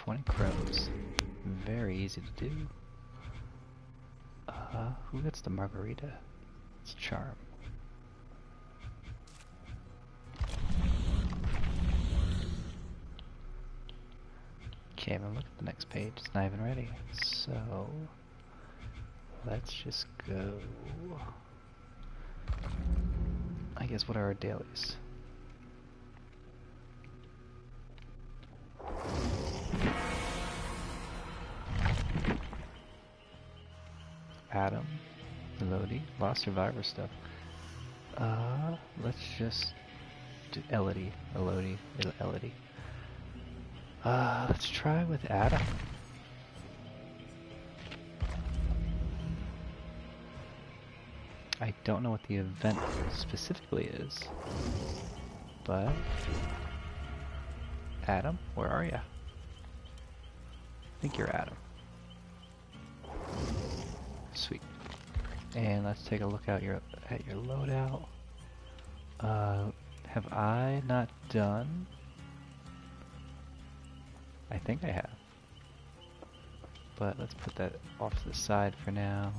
20 crows. Very easy to do. Who gets the margarita? It's Charm. Can't even look at the next page, it's not even ready. So, let's just go. I guess, what are our dailies? Adam, Elodie, Lost Survivor stuff. Let's just do Elodie. Let's try with Adam. I don't know what the event specifically is, but Adam, where are ya? I think you're Adam. Sweet. And let's take a look at your loadout. Have I not done? I think I have. But let's put that off to the side for now.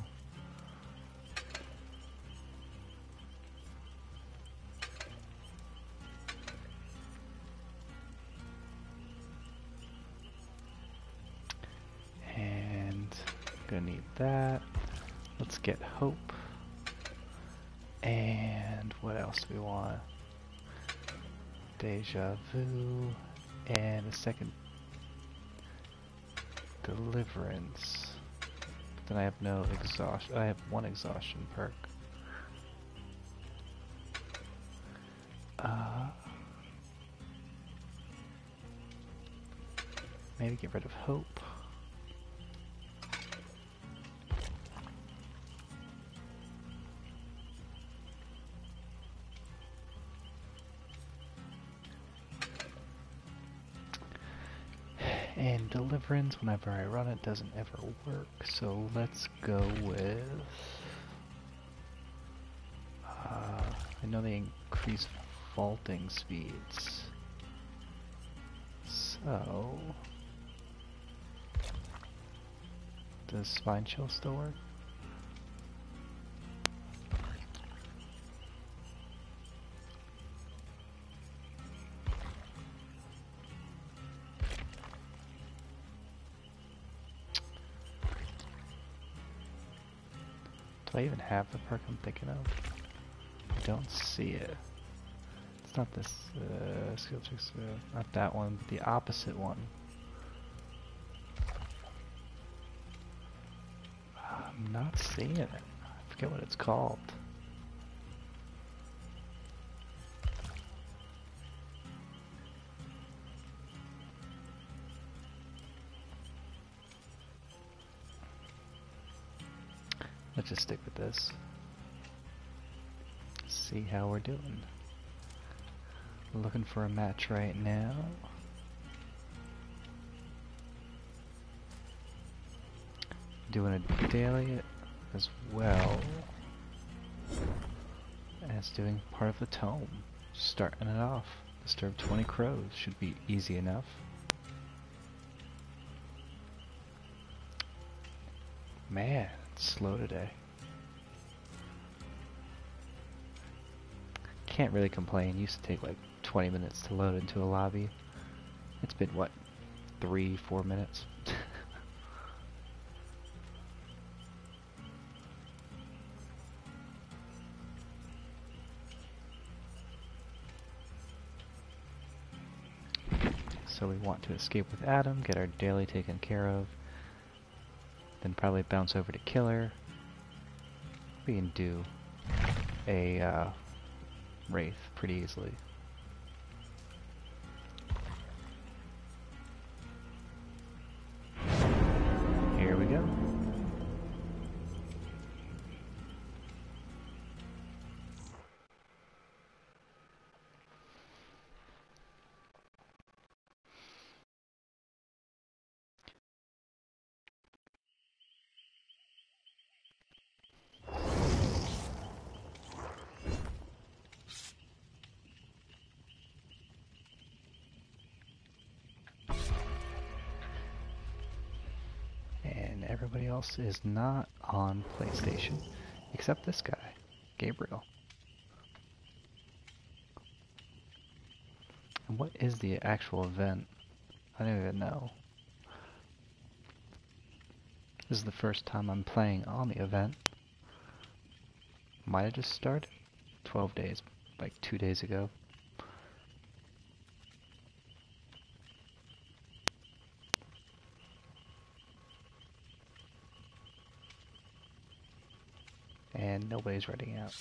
And gonna need that. Let's get Hope. And what else do we want? Deja Vu. And a second Deliverance. But then I have no exhaustion. I have one exhaustion perk. Maybe get rid of Hope. And Deliverance, whenever I run it, doesn't ever work, so let's go with... I know they increase vaulting speeds, so... Does Spine Chill still work? Do I even have the perk I'm thinking of? I don't see it. It's not this skill checks, not that one, the opposite one. I'm not seeing it. I forget what it's called. Let's just stick with this. See how we're doing. Looking for a match right now. Doing a daily as well as doing part of the tome. Starting it off. Disturb 20 crows should be easy enough. Man, it's slow today. Can't really complain. Used to take like 20 minutes to load into a lobby. It's been what, 3-4 minutes? So we want to escape with Adam, get our daily taken care of, then probably bounce over to Killer. We can do a Wraith pretty easily. Here we go. everybody else is not on PlayStation, except this guy, Gabriel. And what is the actual event? I don't even know. This is the first time I'm playing on the event. Might have just started 12 days, like 2 days ago. And nobody's running out.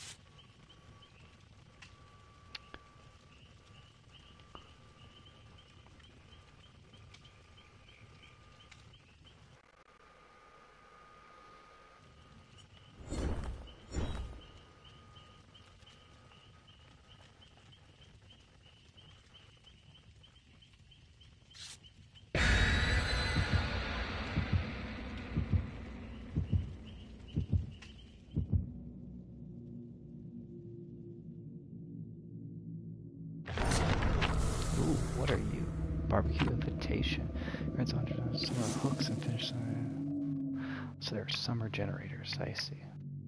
Ooh, what are you? Barbecue invitation. Reds on summer hooks and finish summer. So they're summer generators, I see.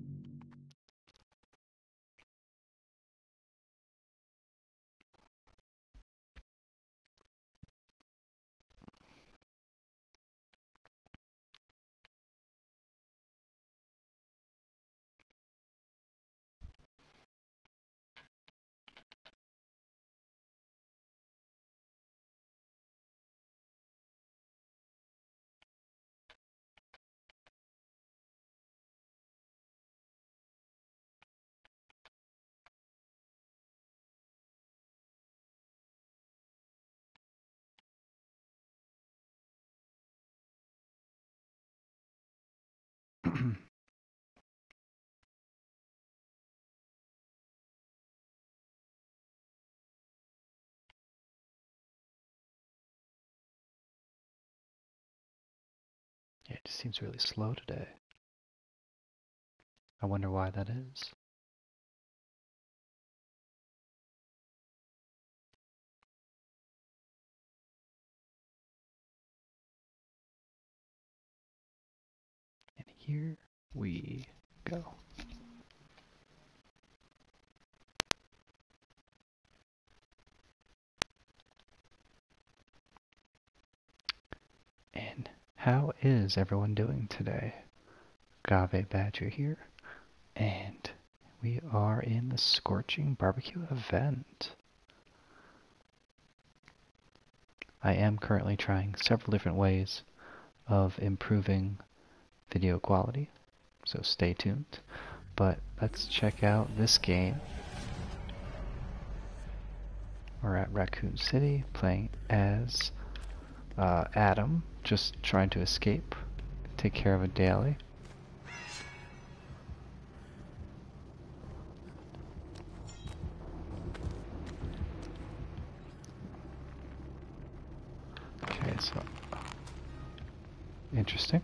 Yeah, it just seems really slow today. I wonder why that is. And here we go. And how is everyone doing today? Gave Badger here, and we are in the Scorching Barbecue event. I am currently trying several different ways of improving video quality, so stay tuned. But let's check out this game. We're at Raccoon City playing as Adam, just trying to escape, take care of a daily. Okay, so interesting.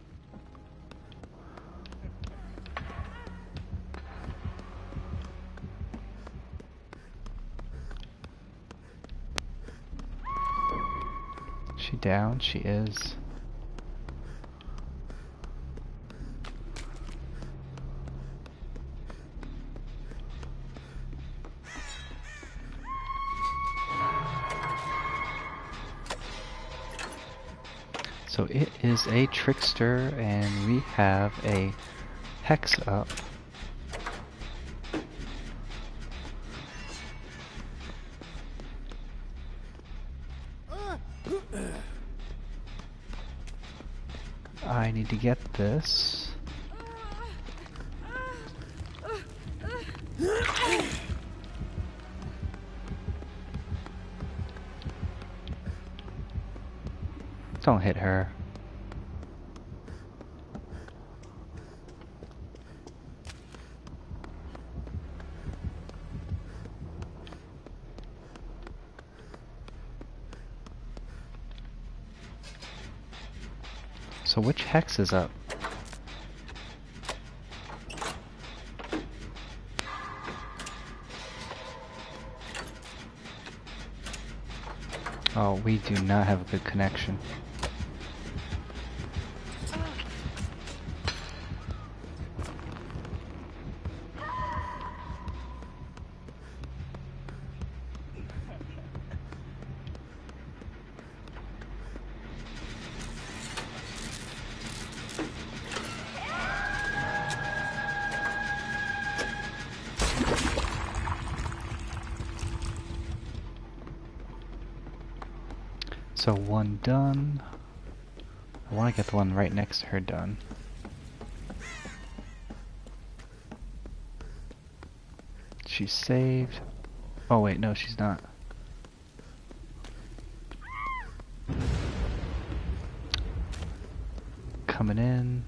She down? She is. So it is a trickster, and we have a hex up. I need to get this. Don't hit her. So which hex is up? Oh, we do not have a good connection. So one done. I want to get the one right next to her done. She's saved. Oh wait, no, she's not. Coming in.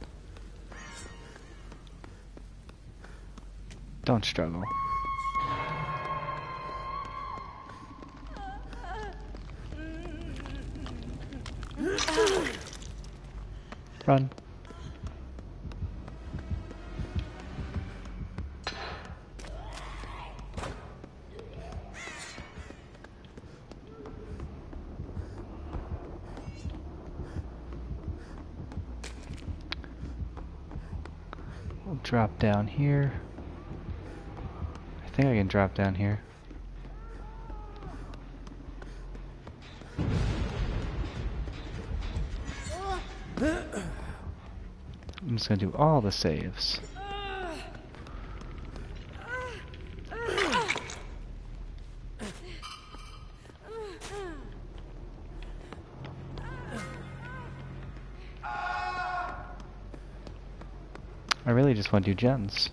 Don't struggle. Run. We'll drop down here. I think I can drop down here. I'm just gonna do all the saves. I really just want to do gens.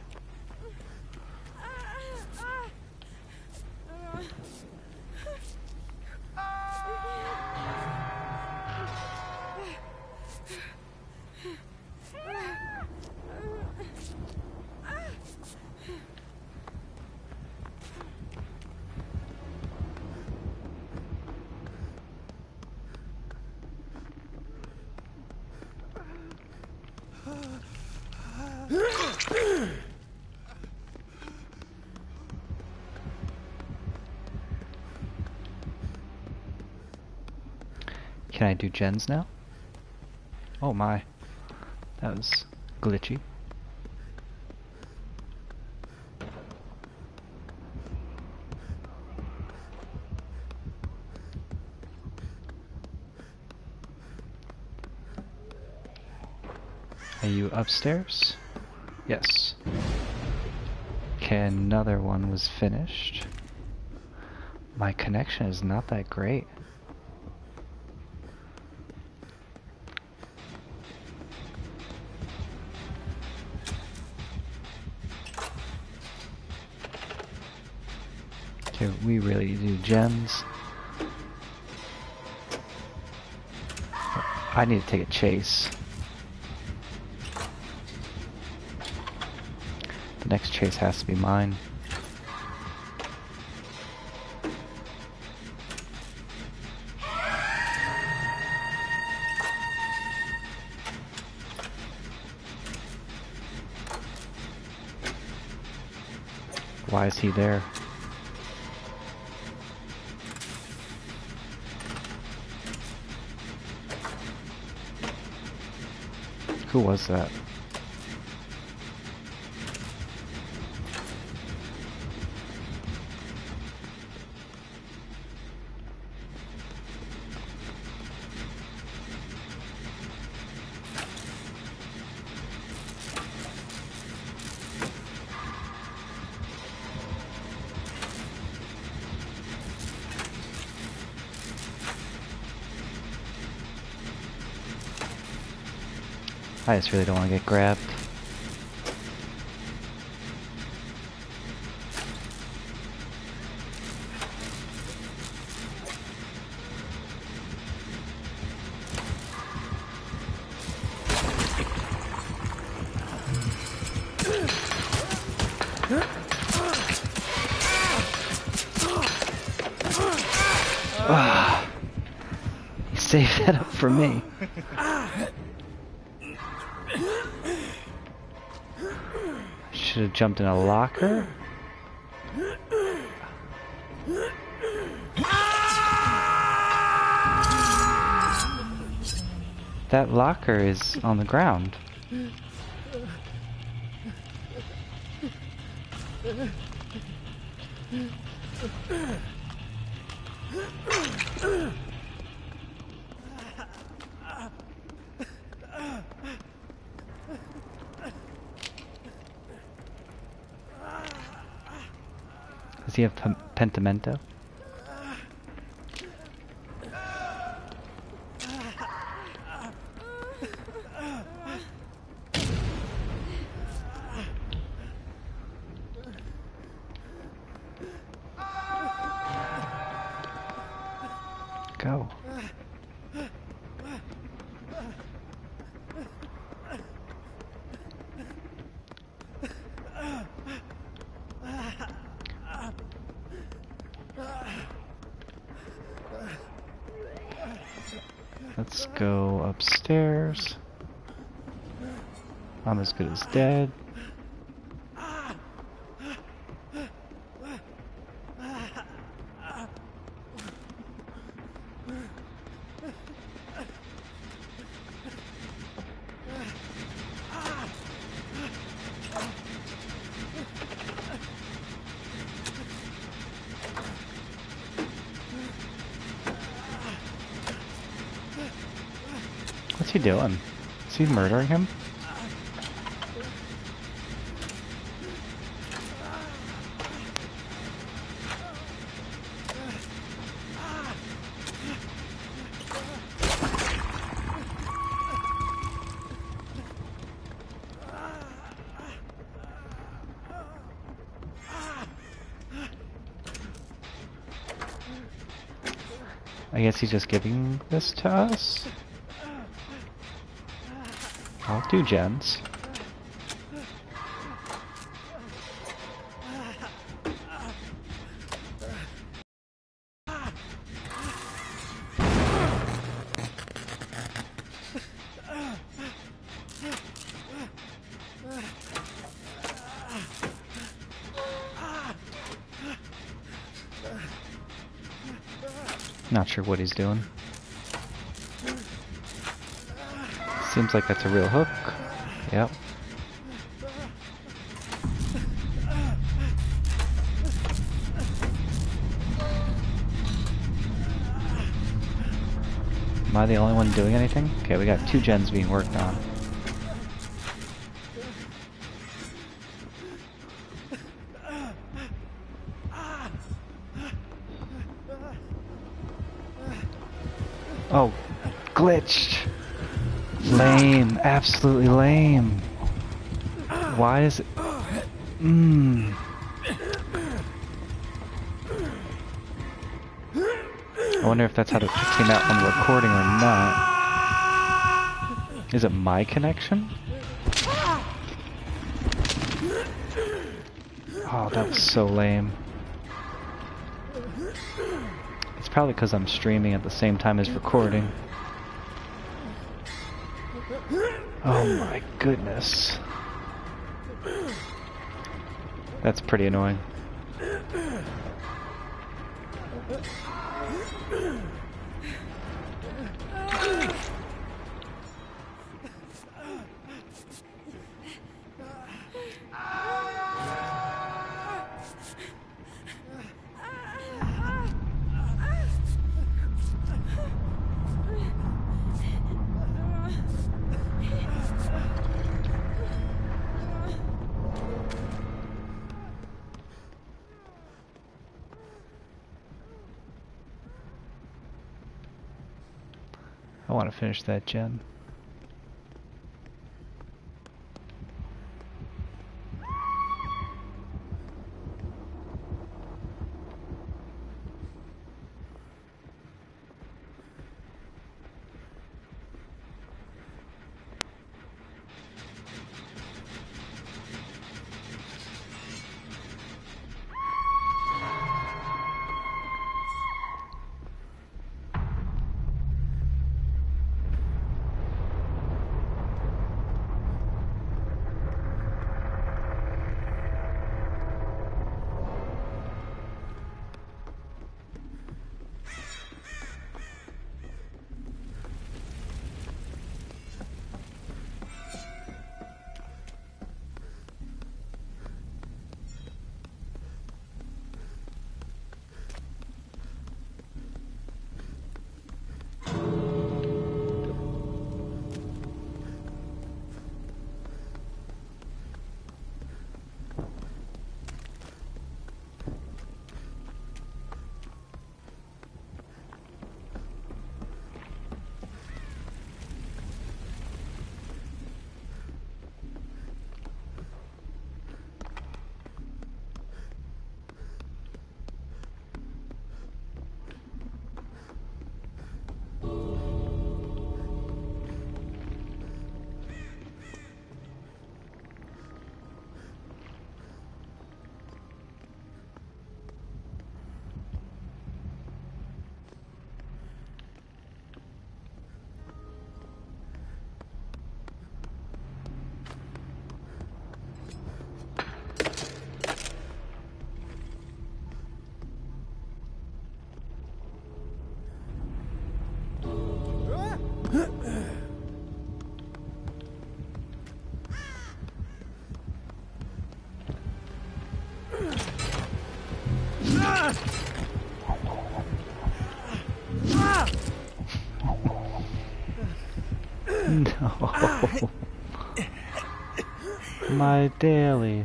Can I do gens now? Oh my, that was glitchy. Are you upstairs? Yes. Okay, another one was finished. My connection is not that great. Okay, we really do gens. I need to take a chase. The next chase has to be mine. Why is he there? Who was that? I just really don't want to get grabbed. Ah, you saved that up for me. Should have jumped in a locker. That locker is on the ground. Does he have pentimento? Let's go upstairs. I'm as good as dead. What's he doing? Is he murdering him? I guess he's just giving this to us? I'll do gens. Not sure what he's doing. Seems like that's a real hook. Yep. Am I the only one doing anything? Okay, we got 2 gens being worked on. Oh, glitched. Lame, absolutely lame. Why is it? I wonder if that's how it came out on the recording or not. Is it my connection? Oh, that was so lame. It's probably because I'm streaming at the same time as recording. Oh my goodness. That's pretty annoying. I want to finish that gen. No. My daily.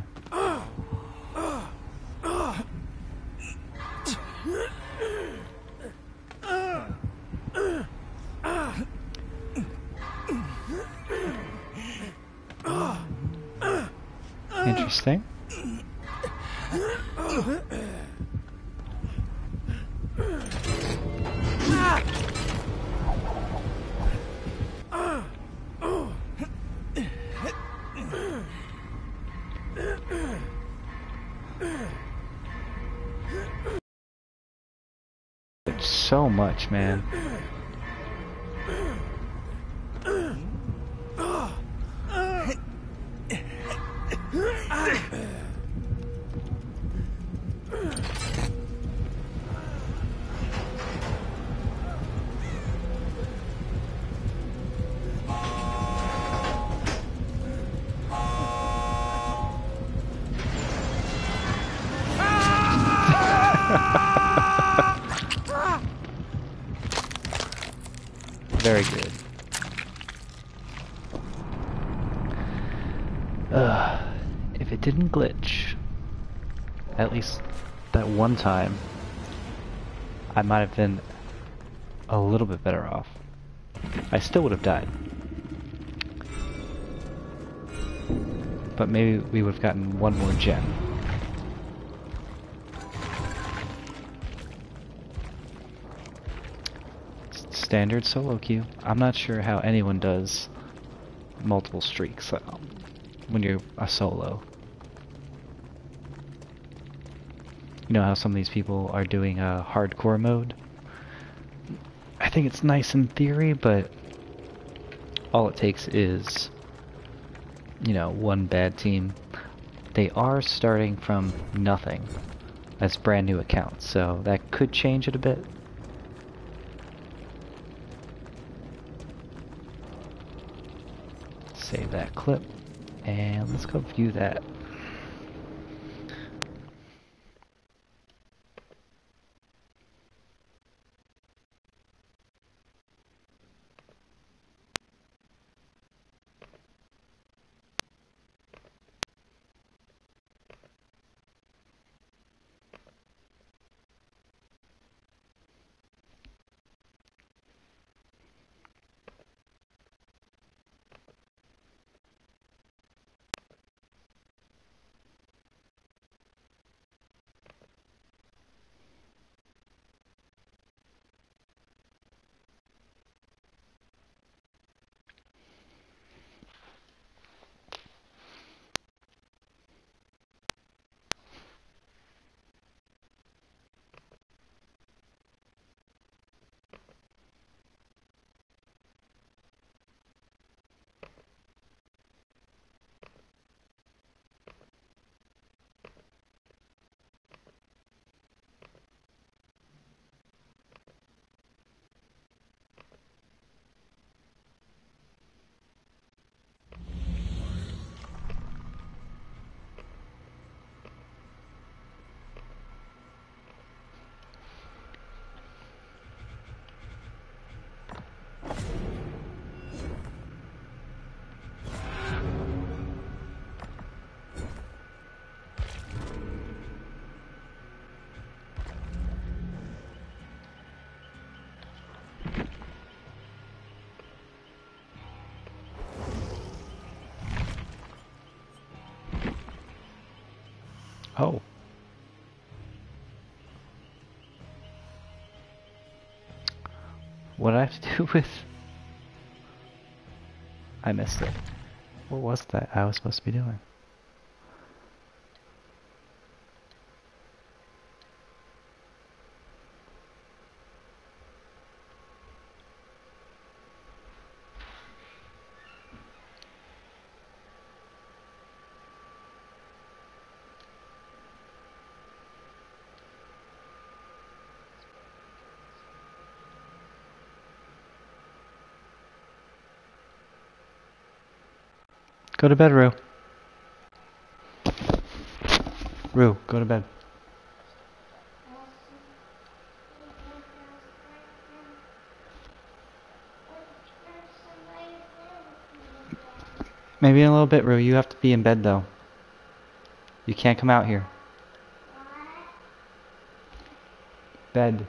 Interesting. So much, man. Very good. If it didn't glitch, at least that one time, I might have been a little bit better off. I still would have died. But maybe we would have gotten one more gem. Standard solo queue. I'm not sure how anyone does multiple streaks when you're a solo. You know how some of these people are doing a hardcore mode? I think it's nice in theory, but all it takes is, you know, one bad team. They are starting from nothing as brand new accounts, so that could change it a bit. Save that clip, and let's go view that. Oh. What I have to do with... I missed it. What was that I was supposed to be doing? Go to bed, Rue. Rue, go to bed. Maybe in a little bit, Rue. You have to be in bed, though. You can't come out here. Bed.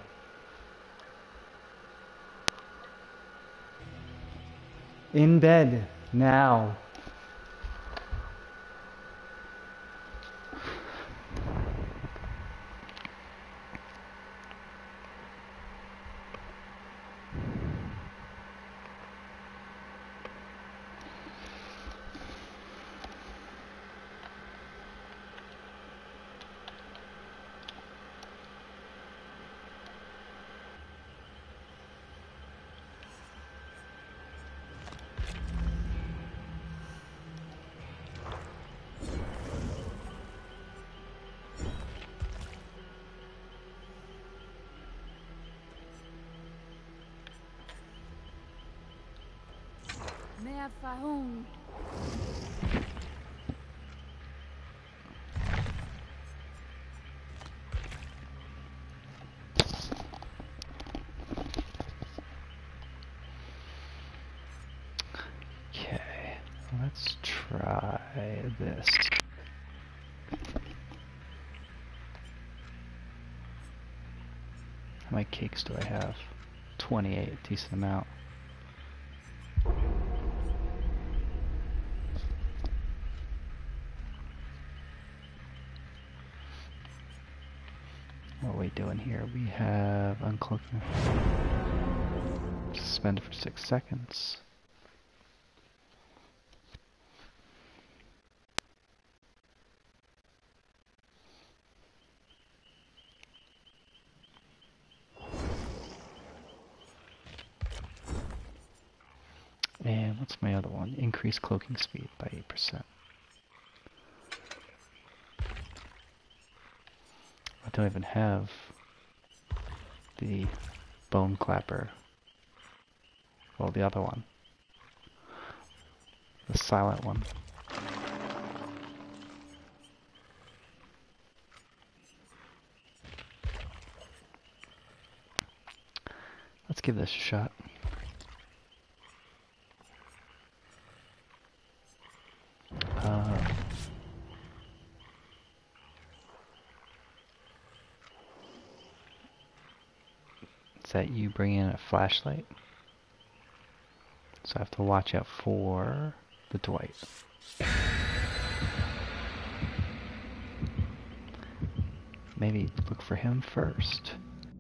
In bed. Now. Okay, let's try this. How many cakes do I have? 28, decent amount. What are we doing here? We have uncloaking. Suspend for 6 seconds. And what's my other one? Increase cloaking speed by 8%. I don't even have the bone clapper. Well, the other one. The silent one. Let's give this a shot. Is that you bringing in a flashlight? So I have to watch out for the Dwight. Maybe look for him first.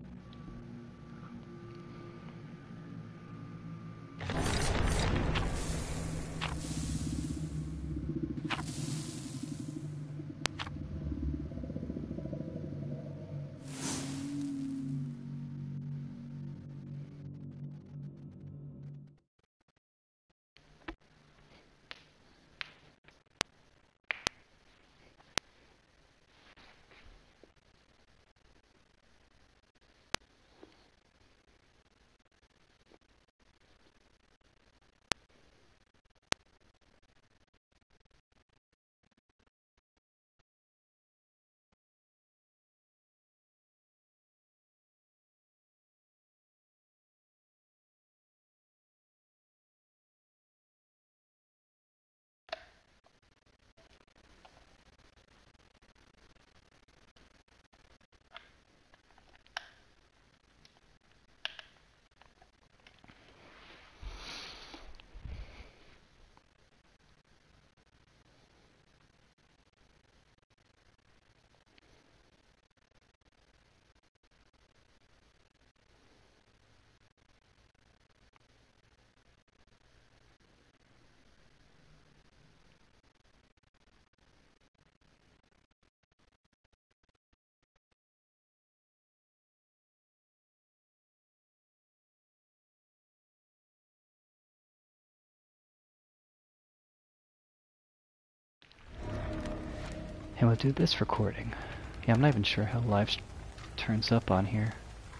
And we'll do this recording. Yeah, I'm not even sure how live turns up on here.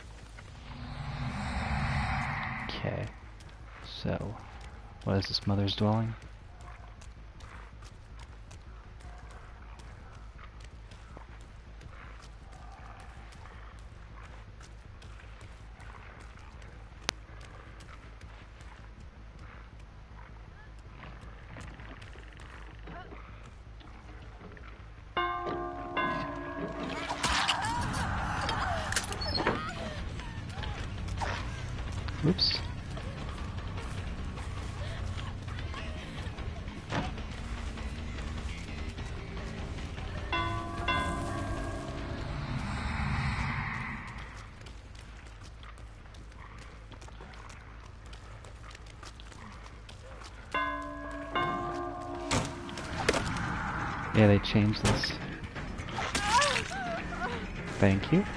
Okay. So, what is this mother's dwelling? Oops. Yeah, they changed this. Thank you.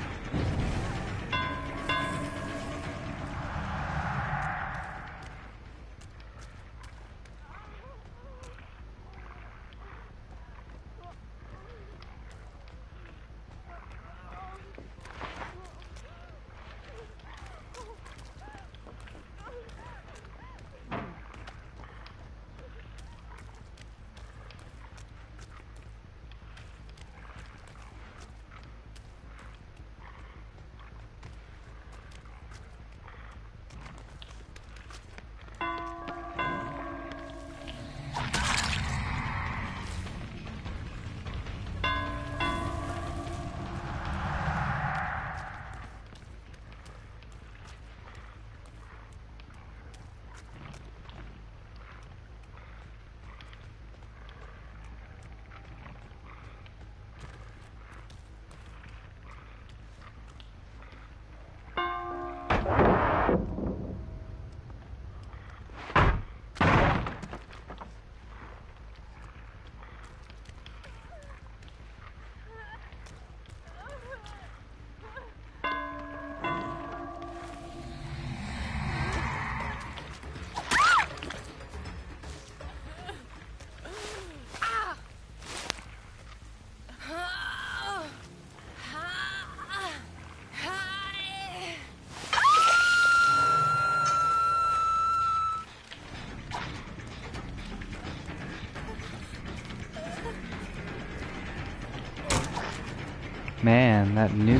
Man, that new...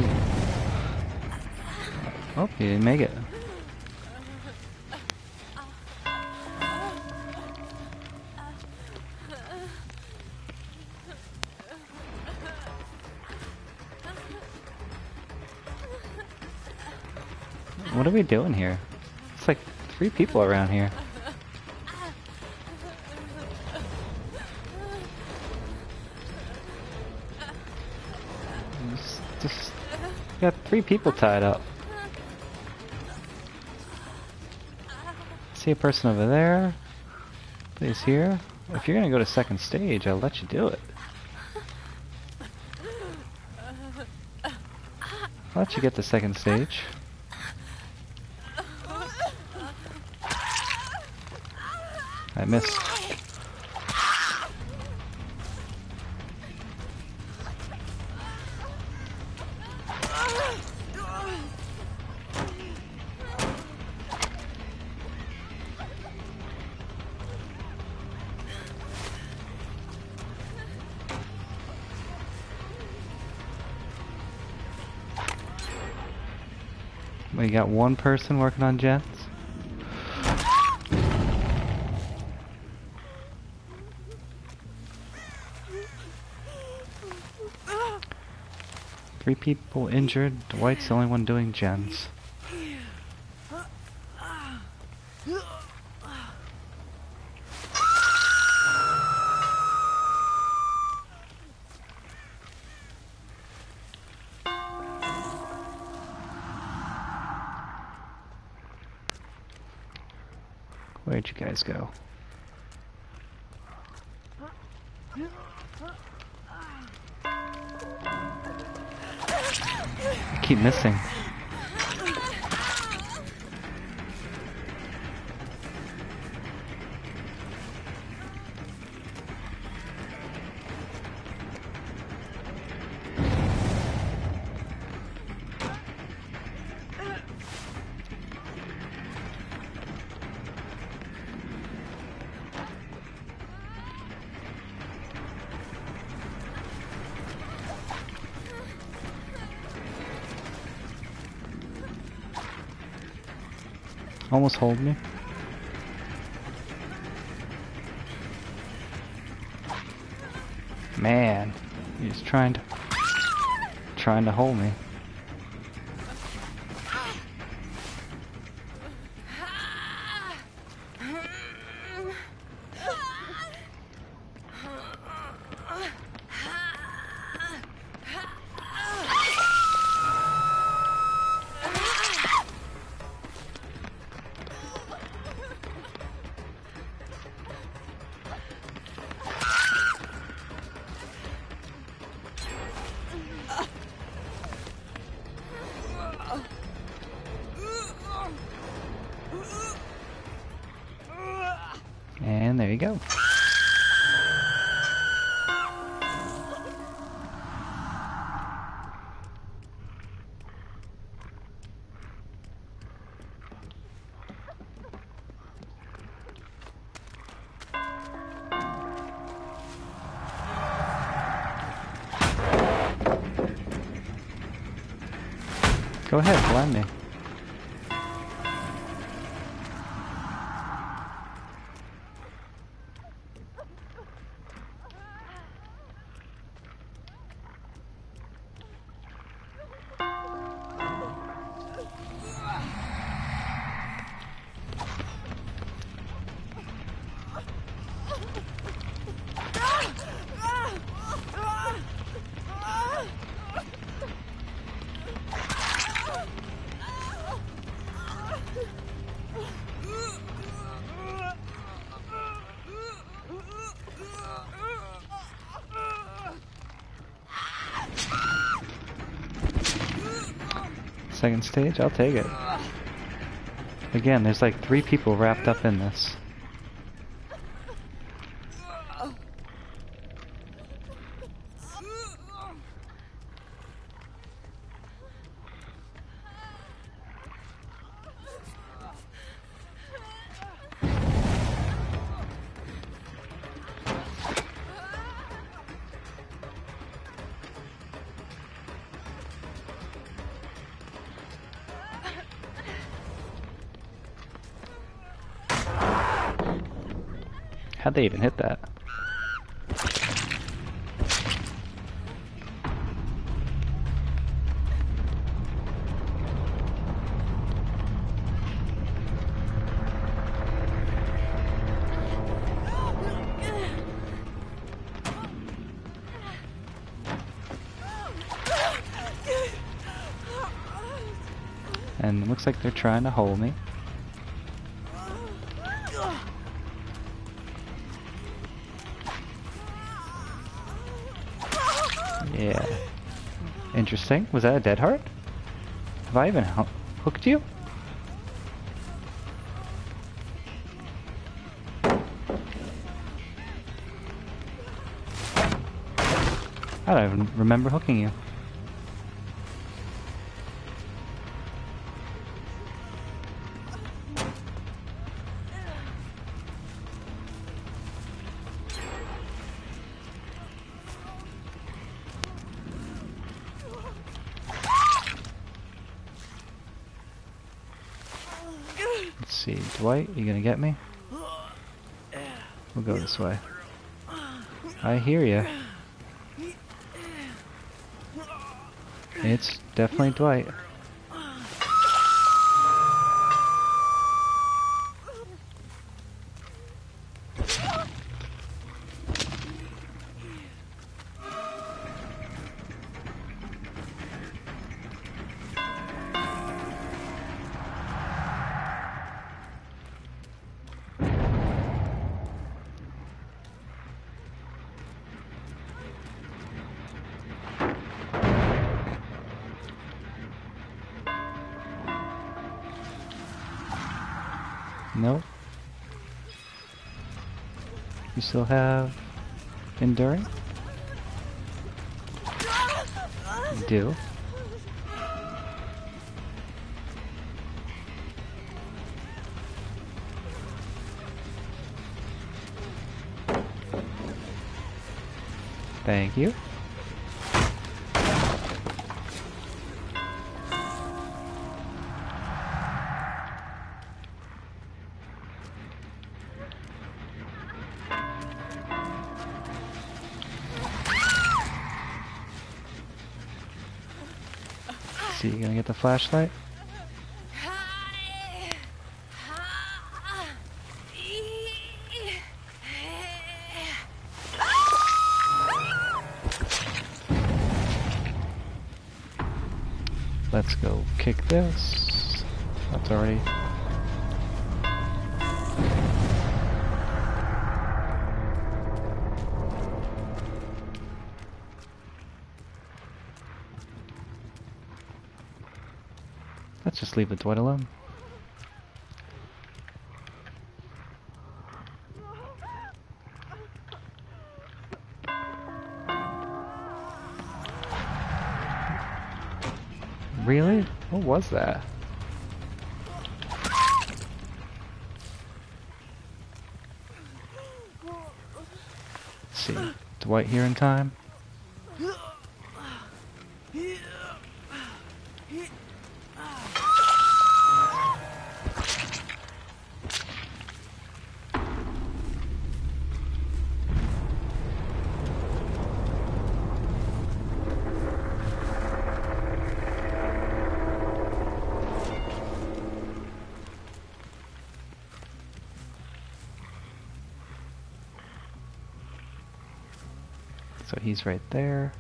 Oh, you didn't make it. What are we doing here? It's like 3 people around here. Just got 3 people tied up. See a person over there. Please here. If you're gonna go to second stage, I'll let you do it. I'll let you get to second stage. I missed. We got 1 person working on gens. Three people injured. Dwight's the only one doing gens. Where'd you guys go? I keep missing. Almost hold me. Man, he's trying to hold me. go. Go ahead, blind me. Second stage, I'll take it. Again, there's like 3 people wrapped up in this. How'd they even hit that? And it looks like they're trying to hold me. Yeah. Interesting. Was that a dead heart? Have I even hooked you? I don't even remember hooking you. Let's see, Dwight, you gonna get me? We'll go this way. I hear ya. It's definitely Dwight. Nope. You still have enduring? You do. Thank you. See, you gonna get the flashlight? Let's go kick this. That's already... Let's just leave the Dwight alone. Really? What was that? Let's see. Dwight here in time? So he's right there.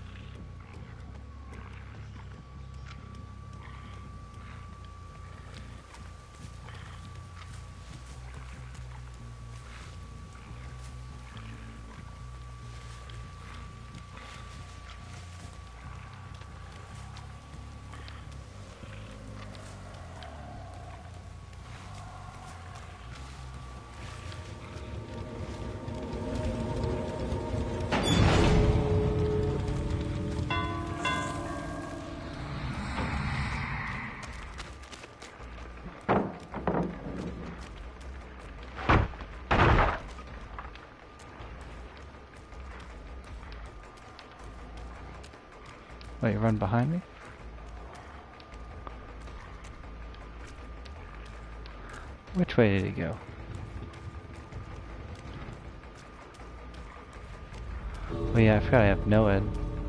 Wait, run behind me? Which way did he go? Oh yeah, I forgot I have Noed.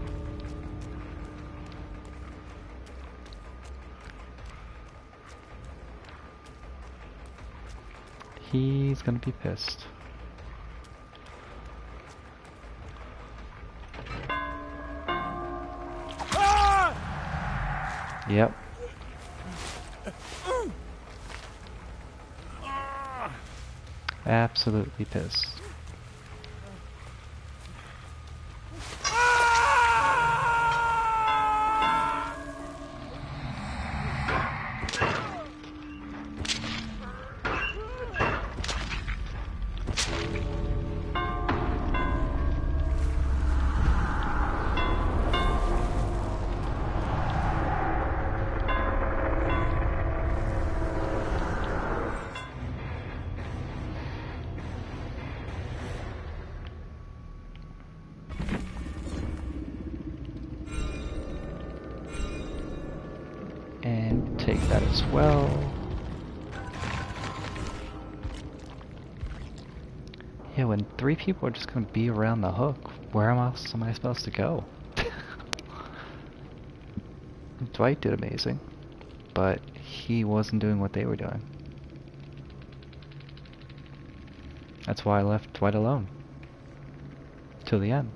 He's gonna be pissed. Yep. Absolutely pissed. And take that as well. Yeah, when 3 people are just gonna be around the hook, where else am I supposed to go? Dwight did amazing, but he wasn't doing what they were doing. That's why I left Dwight alone. Till the end.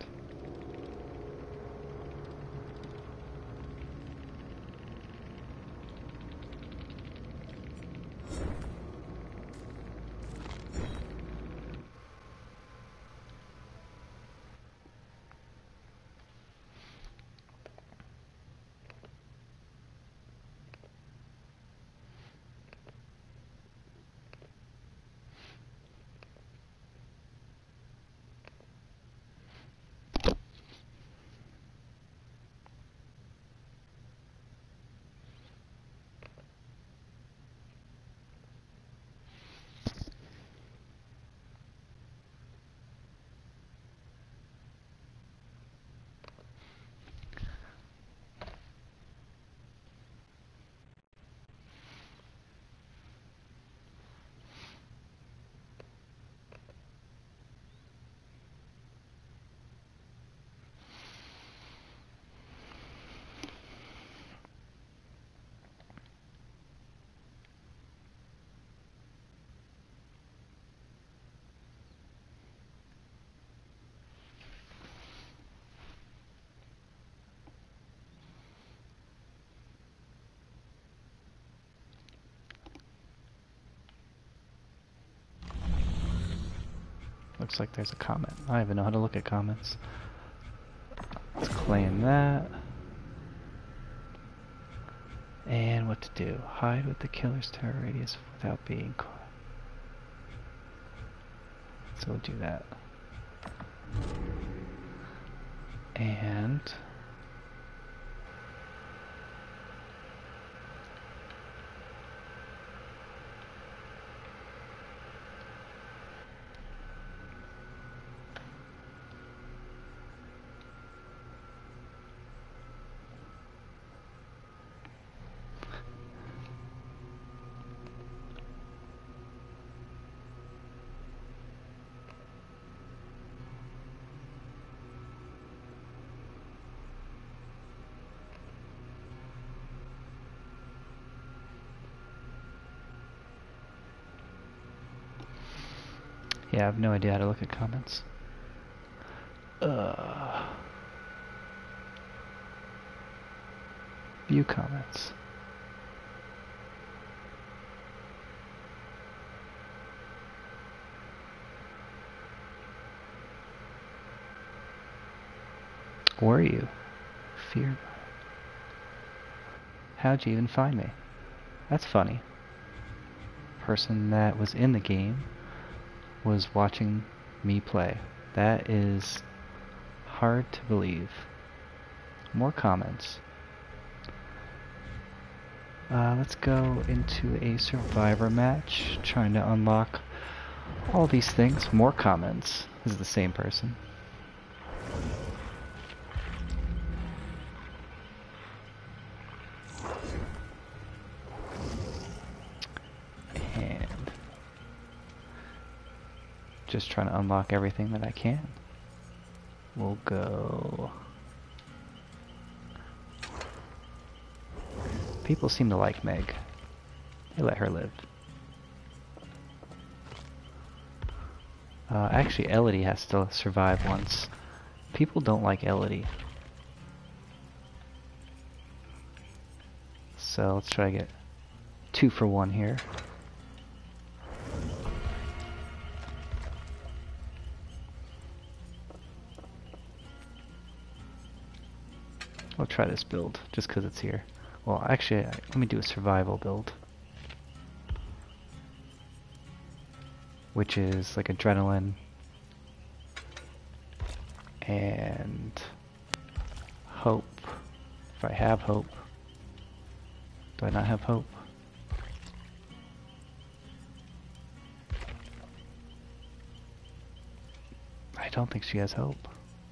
Looks like there's a comment. I don't even know how to look at comments. Let's claim that. And what to do. Hide with the killer's terror radius without being caught. So we'll do that. And Yeah, I have no idea how to look at comments. View comments. Were you? Fear. How'd you even find me? That's funny. Person that was in the game was watching me play. That is hard to believe. More comments. Let's go into a survivor match, trying to unlock all these things. More comments. This is the same person. And just trying to unlock everything that I can. We'll go. People seem to like Meg. They let her live. Actually, Elodie has to survive once. People don't like Elodie. So let's try to get 2 for 1 here. I'll try this build just because it's here. Well, actually, let me do a survival build. Which is like adrenaline and hope. If I have hope. Do I not have hope? I don't think she has hope.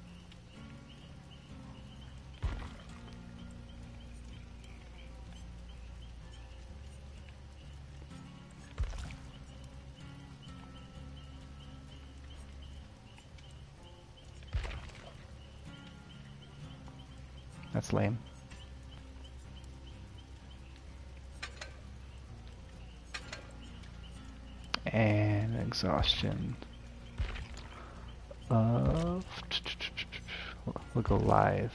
That's lame. And exhaustion of... We'll go live.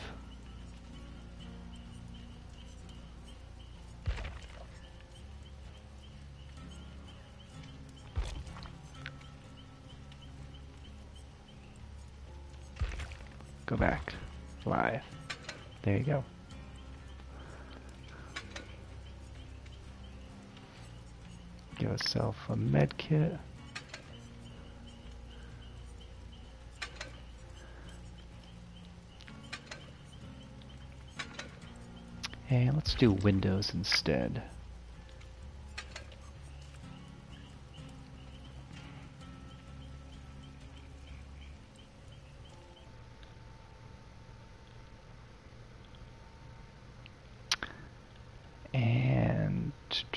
Go back. Live. There you go. Give yourself a med kit. And let's do Windows instead. And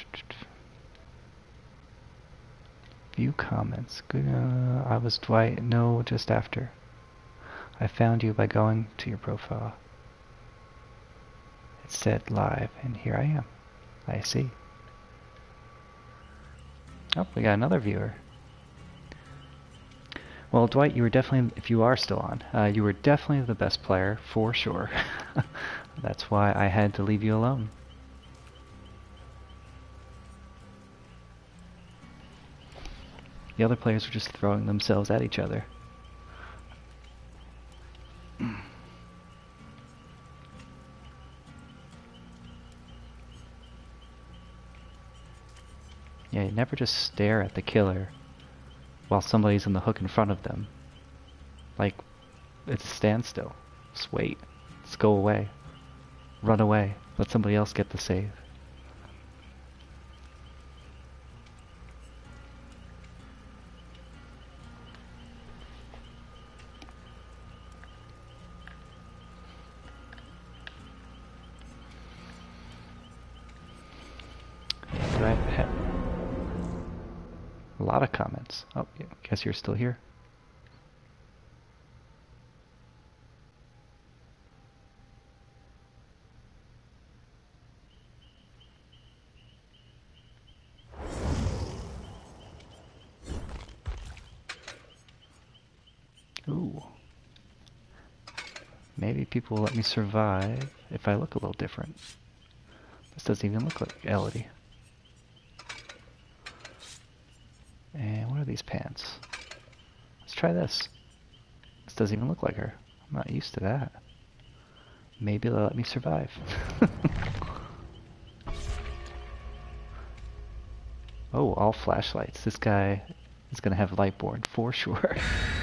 view comments. Good. I was Dwight. No, just after. I found you by going to your profile. It said live, and here I am. I see. Oh, we got another viewer. Well, Dwight, you were definitely, if you are still on, you were definitely the best player, for sure. That's why I had to leave you alone. The other players were just throwing themselves at each other. Yeah, you never just stare at the killer while somebody's on the hook in front of them. Like, it's a standstill. Just wait. Just go away. Run away. Let somebody else get the save. Do I have a lot of comments? Oh, yeah, guess you're still here. Maybe people will let me survive if I look a little different. This doesn't even look like Elodie. And what are these pants? Let's try this. This doesn't even look like her. I'm not used to that. Maybe they'll let me survive. Oh, all flashlights. This guy is gonna have Lightborn for sure.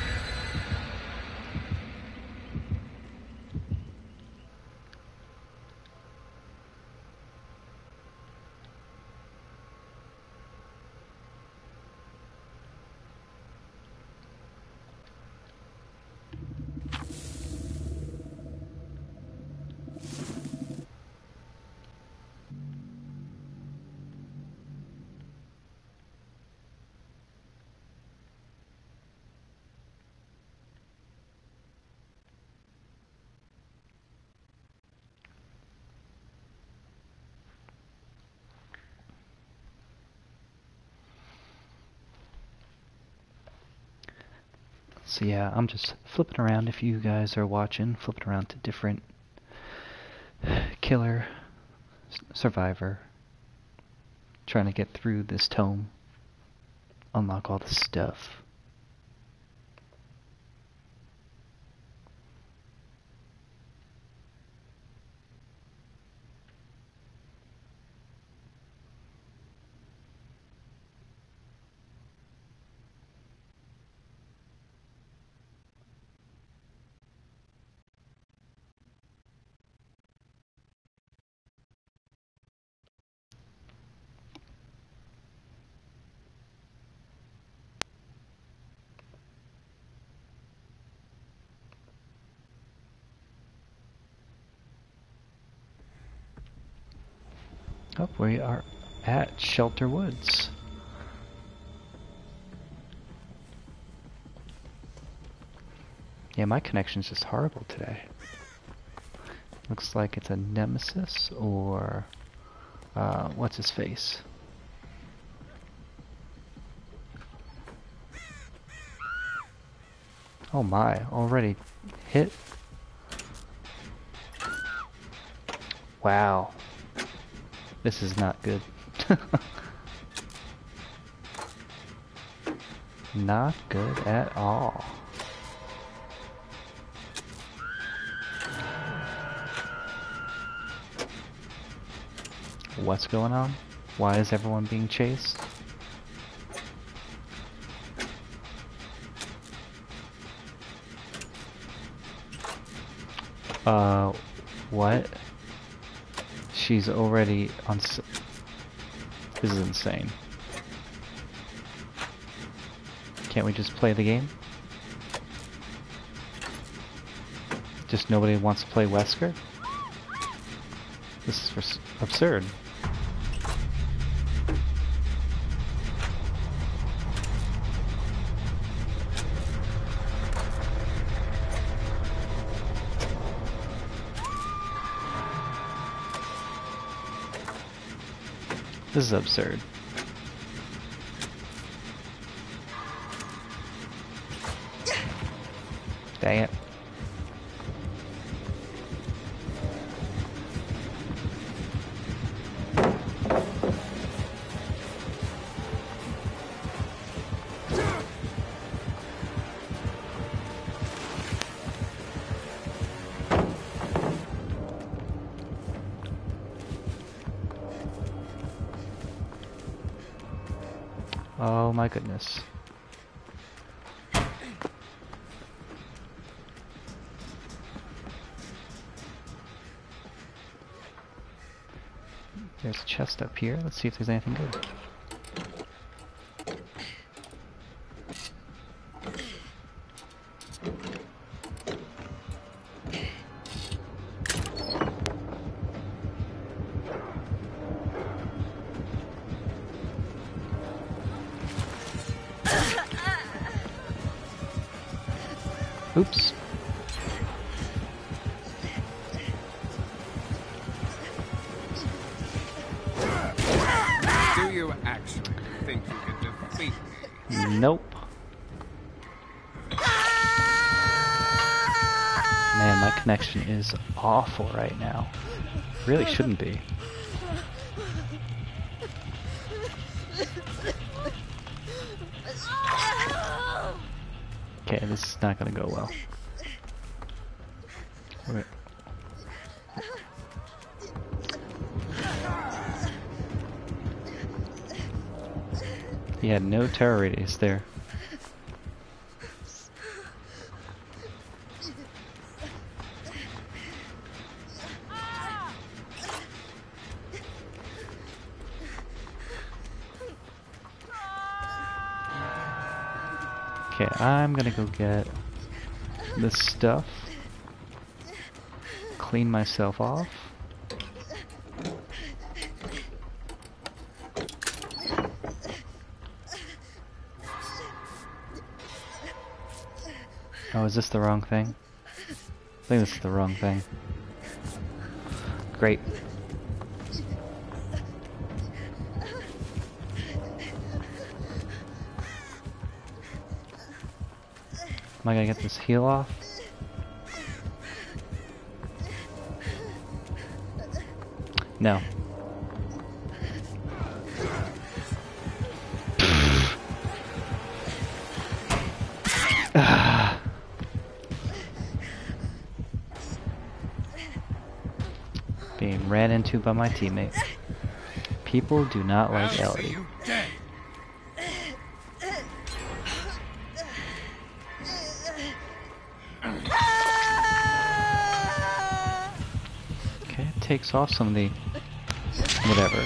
So yeah, I'm just flipping around if you guys are watching, flipping around to different killer, survivor, trying to get through this tome, unlock all the stuff. Oh, we are at Shelter Woods. Yeah, my connection's just horrible today. Looks like it's a Nemesis or what's his face? Oh my, already hit? Wow. This is not good. Not good at all. What's going on? Why is everyone being chased? What? She's already on This is insane. Can't we just play the game? Just nobody wants to play Wesker? This is absurd. This is absurd. Dang it. Oh my goodness. There's a chest up here. Let's see if there's anything good. Oops. Do you actually think you can defeat me? Nope. Man, my connection is awful right now. Really shouldn't be. Okay, this is not gonna go well. Okay. He had no terror radius there. Okay, I'm gonna go get this stuff, clean myself off. Oh, is this the wrong thing? I think this is the wrong thing. Great. Am I gonna get this heal off? No. Being ran into by my teammate. People do not like Ellie. Okay, it takes off some of the whatever.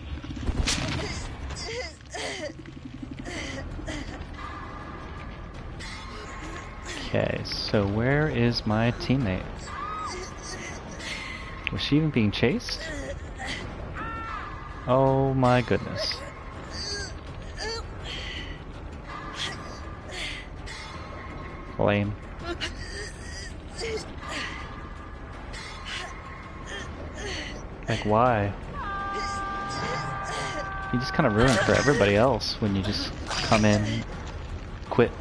Okay, so where is my teammate? Was she even being chased? Oh my goodness. Lame. Like, why? You just kind of ruin it for everybody else when you just come in, quit.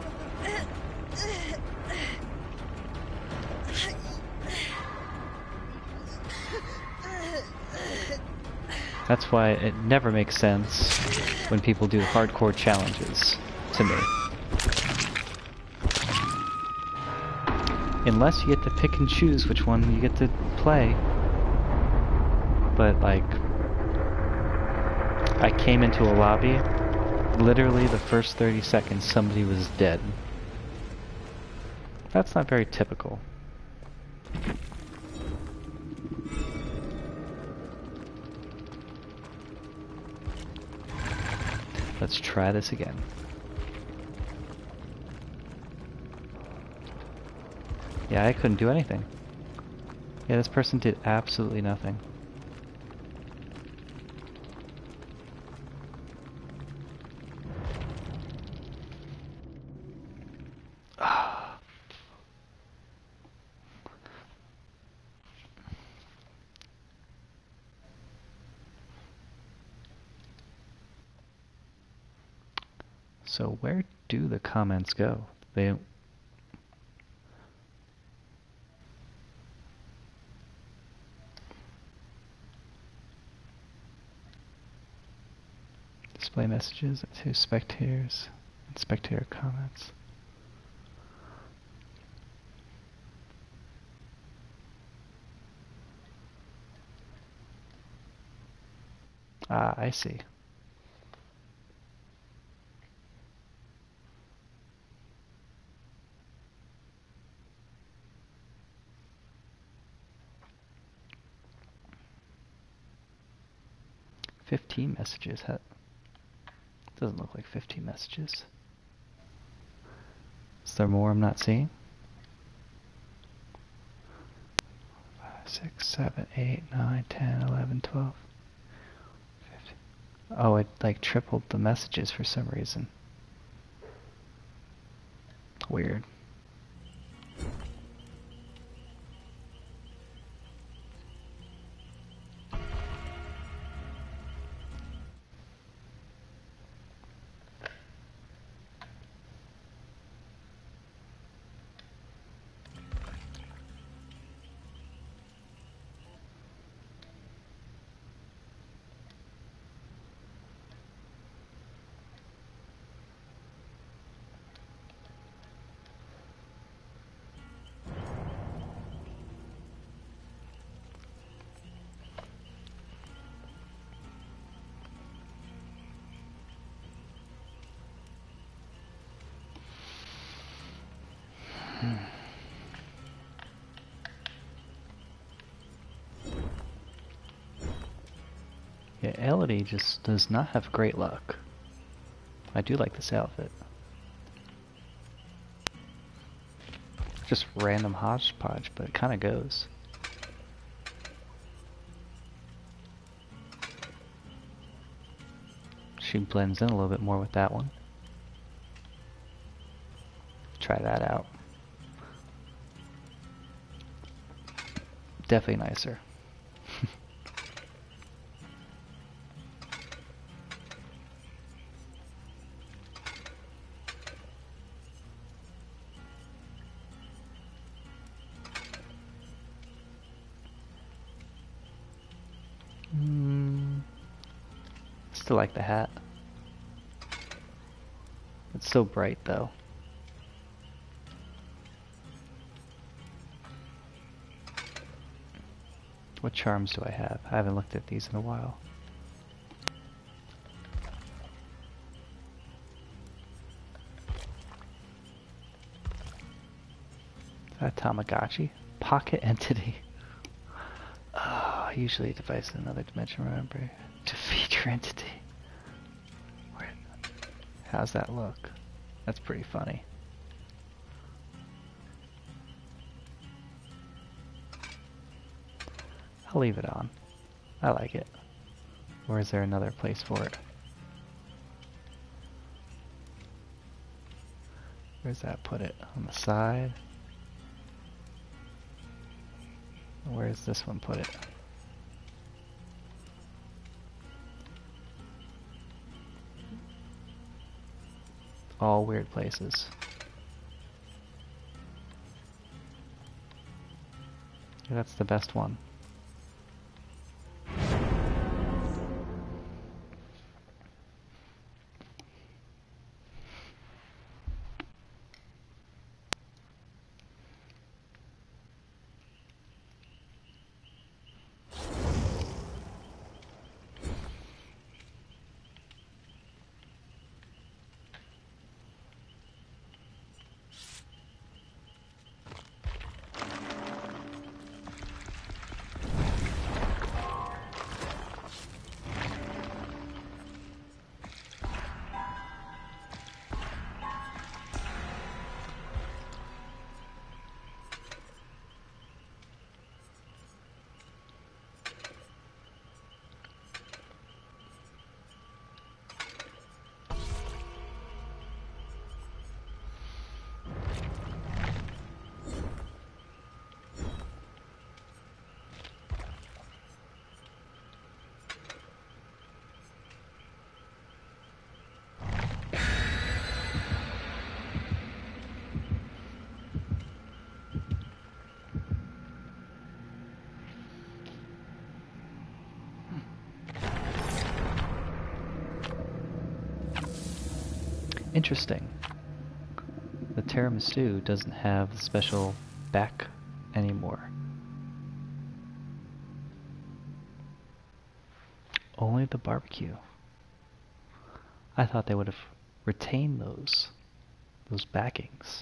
That's why it never makes sense when people do hardcore challenges to me. Unless you get to pick and choose which one you get to play. But like, I came into a lobby, literally the first 30 seconds somebody was dead. That's not very typical. Let's try this again. Yeah, I couldn't do anything. Yeah, this person did absolutely nothing. So where do the comments go? They... Display messages to spectators and spectator comments. Ah, I see. "15 messages. Doesn't look like 15 messages. Is there more I'm not seeing? 5, 6, 7, 8, 9, 10, 11, 12, 15. Oh, it like tripled the messages for some reason. Weird. Okay, Elodie just does not have great luck. I do like this outfit. Just random hodgepodge, but it kind of goes. She blends in a little bit more with that one. Try that out. Definitely nicer. Still like the hat. It's so bright though. What charms do I have? I haven't looked at these in a while. Is that Tamagotchi? Pocket entity. Usually a device in another dimension, remember. Defeat your entity. How's that look? That's pretty funny. I'll leave it on. I like it. Or is there another place for it? Where's that put it? On the side? Where's this one put it? All weird places. Yeah, that's the best one. Interesting. The tiramisu doesn't have the special back anymore. Only the barbecue. I thought they would have retained those backings.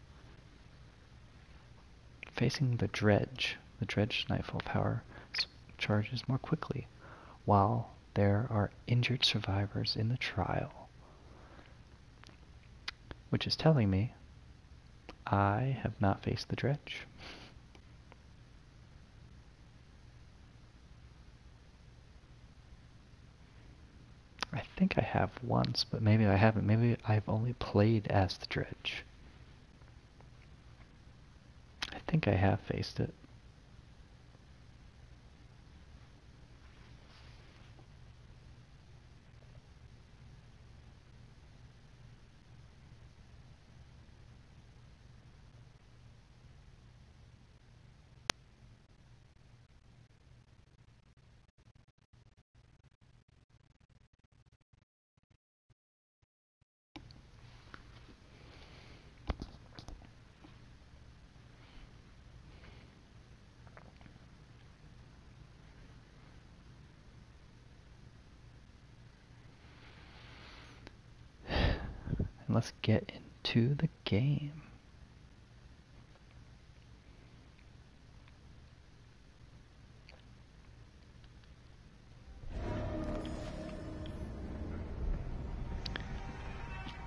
Facing the dredge nightfall power charges more quickly, while there are injured survivors in the trial. Which is telling me I have not faced the dredge. I think I have once, but maybe I haven't. Maybe I've only played as the dredge. I think I have faced it. And let's get into the game.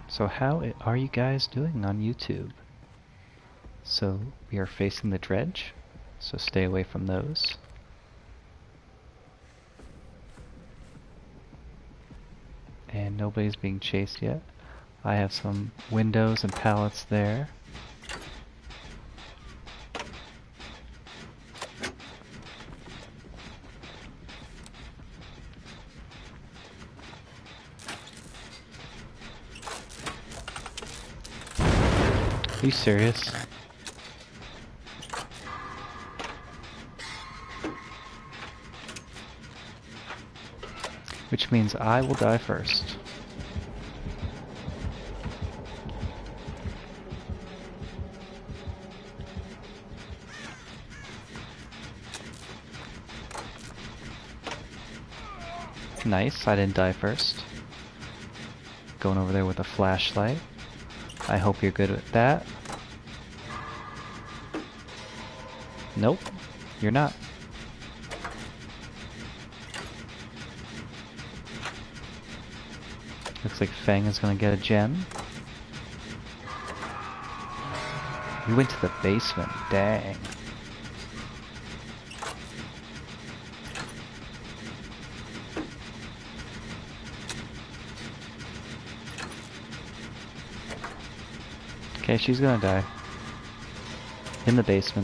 So how are you guys doing on YouTube? So we are facing the dredge, so stay away from those. And nobody's being chased yet. I have some windows and pallets there. Are you serious? Which means I will die first. Nice, I didn't die first. Going over there with a flashlight. I hope you're good with that. Nope, you're not. Looks like Fang is gonna get a gem. We went to the basement, dang. Okay, she's gonna die. In the basement.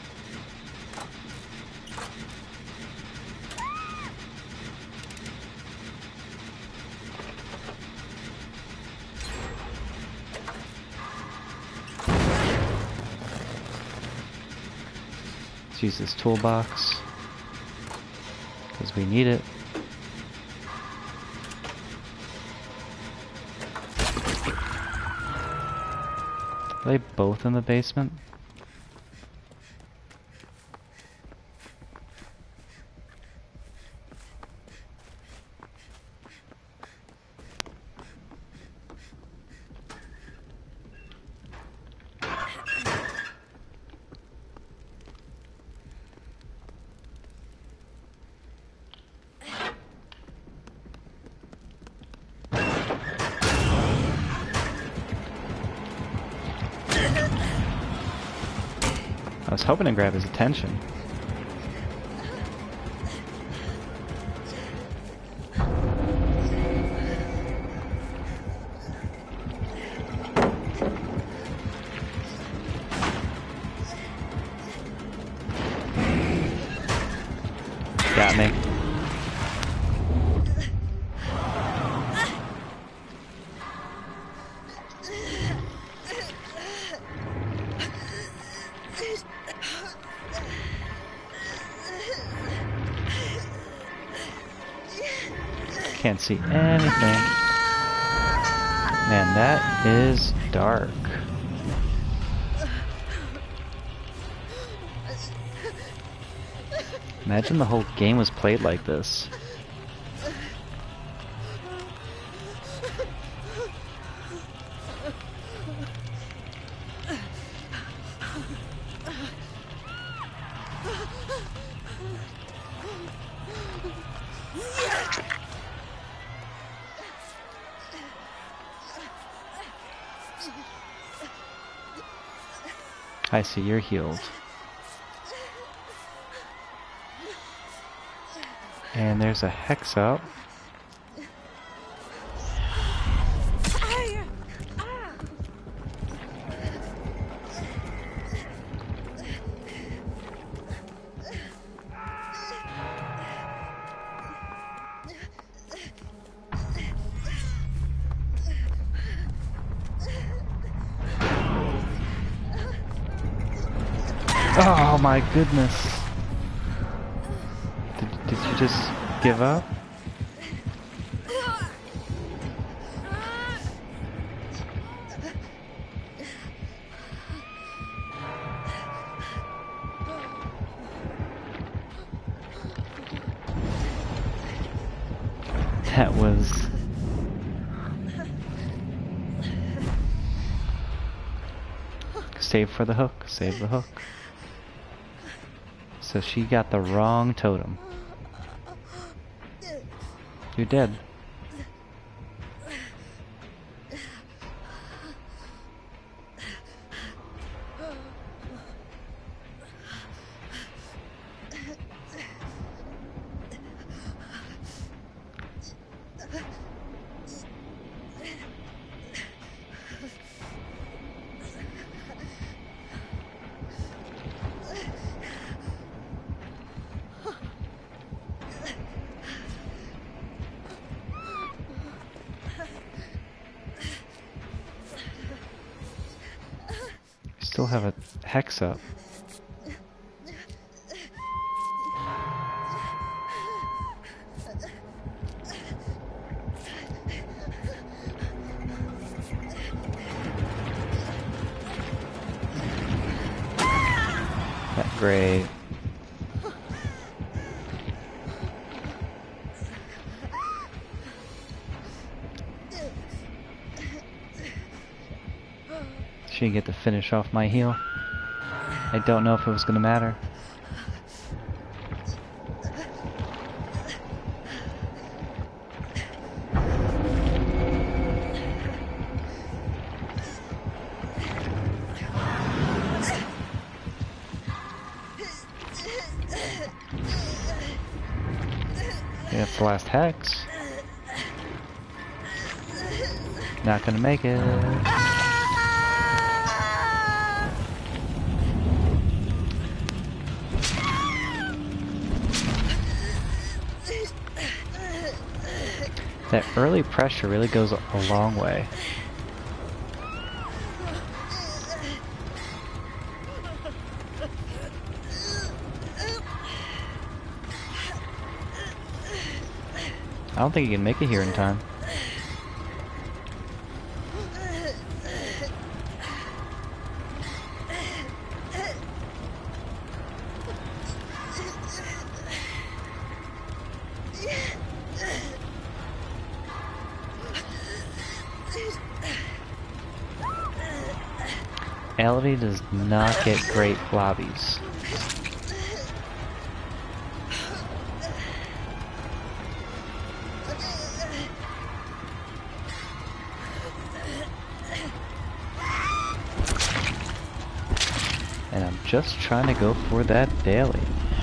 Let's use this toolbox, because we need it. Are they both in the basement? I was hoping to grab his attention. Got me. Can't see anything. Man, that is dark. Imagine the whole game was played like this. I see, you're healed. And there's a hex up. Oh my goodness. Did you just give up? That was... Save for the hook, save the hook. So she got the wrong totem. You're dead. still have a hex up. Great. She didn't get to finish off my heal. I don't know if it was gonna matter. That's the last hex. Not gonna make it. That early pressure really goes a long way. I don't think you can make it here in time. Elodie does not get great lobbies. And I'm just trying to go for that daily.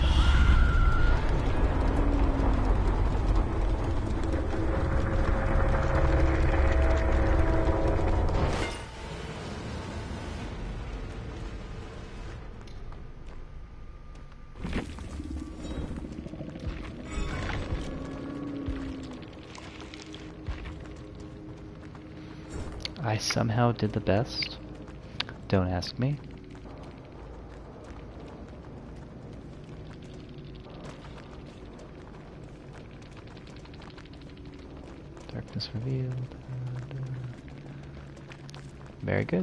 I somehow did the best. Don't ask me. Darkness revealed. Very good.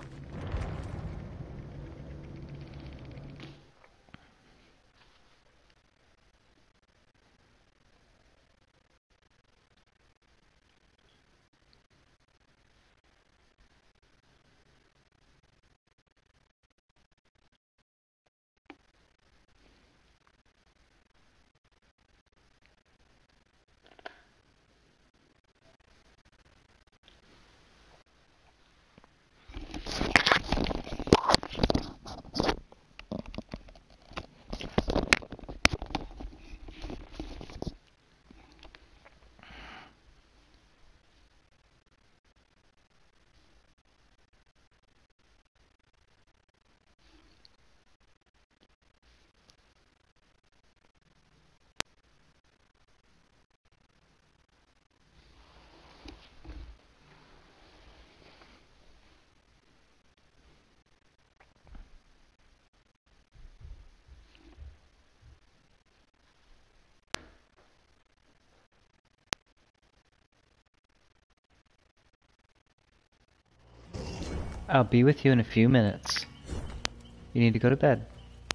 I'll be with you in a few minutes. You need to go to bed.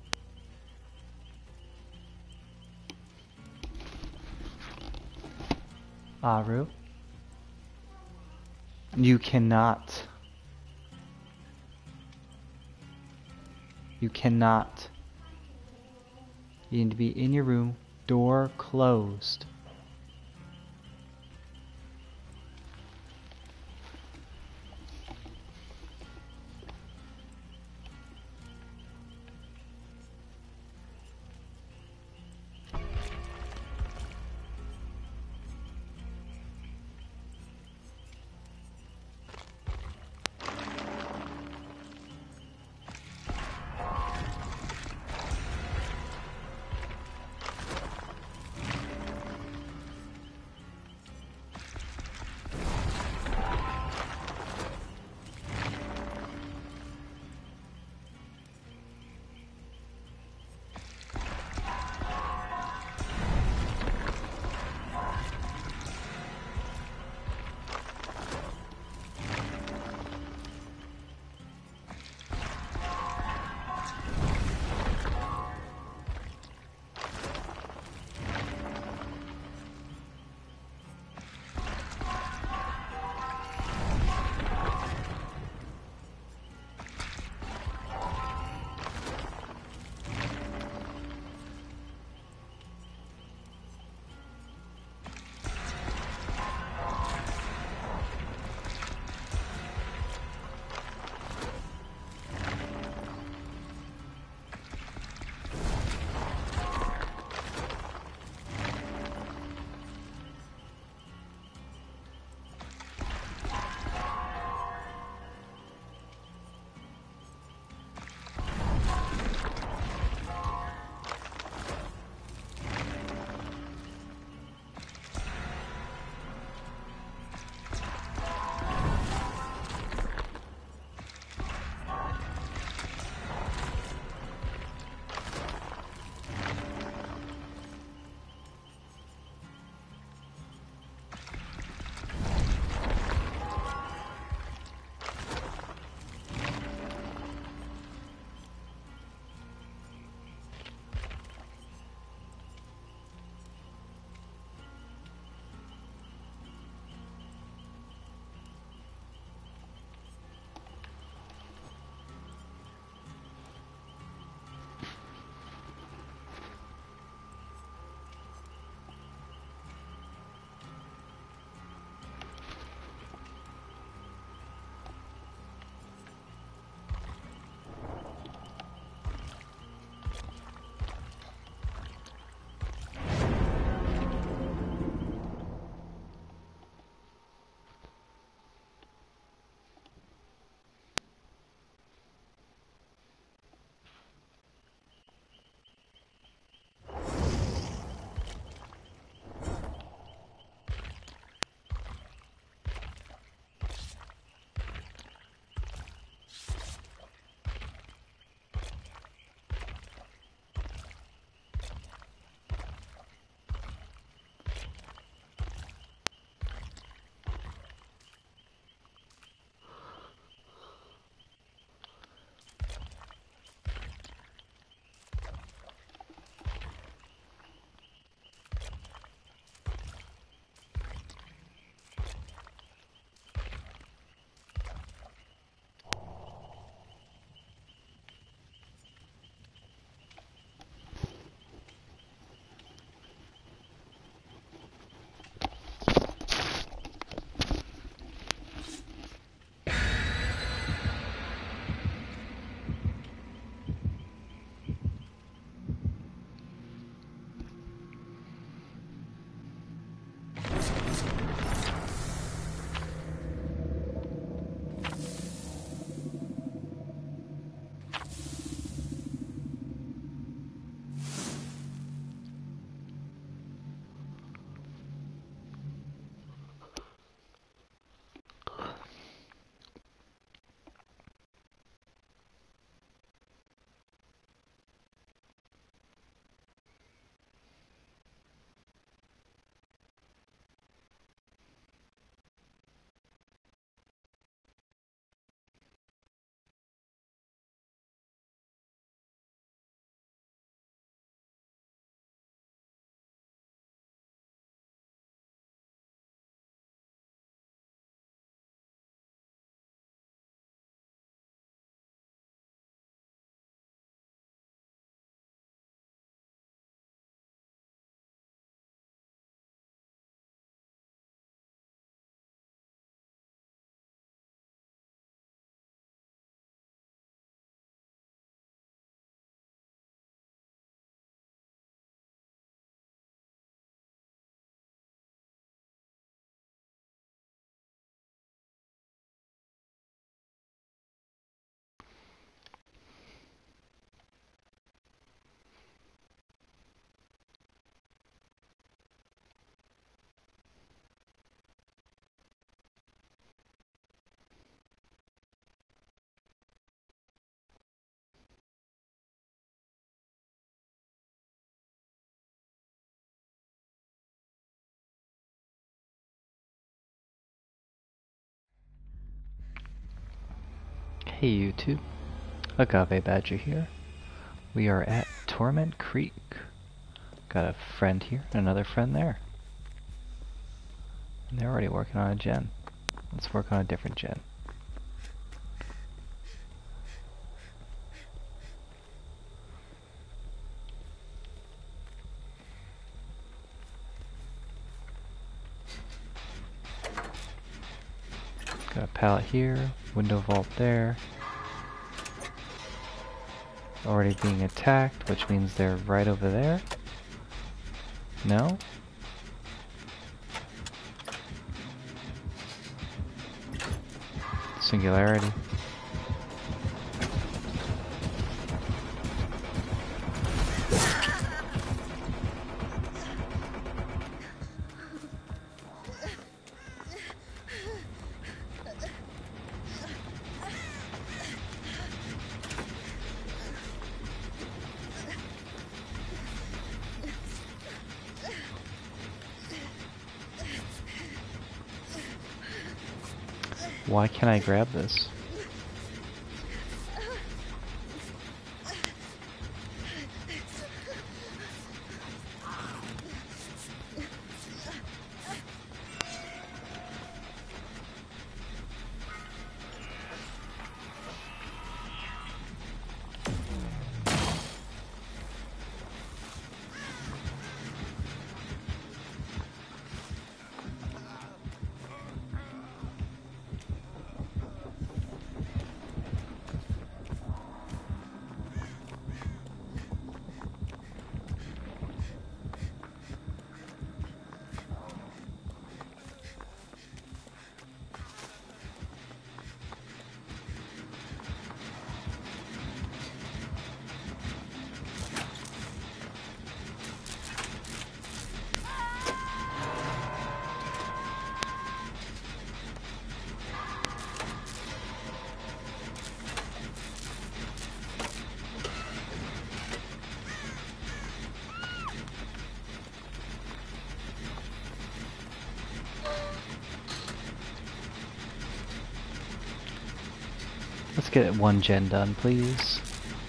Aru? You cannot. You cannot. You need to be in your room, door closed. Hey YouTube, Agave Badger here. We are at Torment Creek. Got a friend here, and another friend there. And they're already working on a gen. Let's work on a different gen. Got a pallet here, window vault there. Already being attacked, which means they're right over there. No? Singularity. Why can't I grab this? Let's get one gen done, please.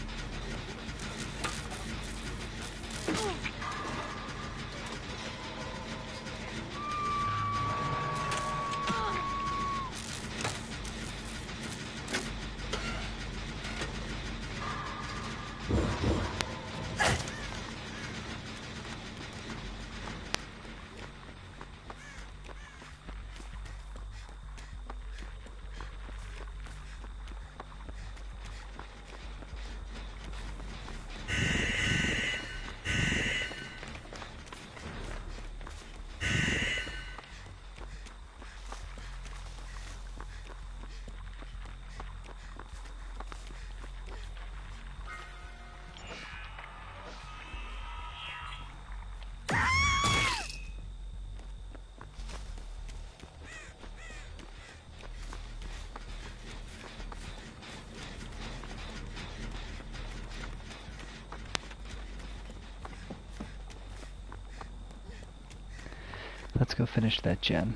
Let's go finish that gen.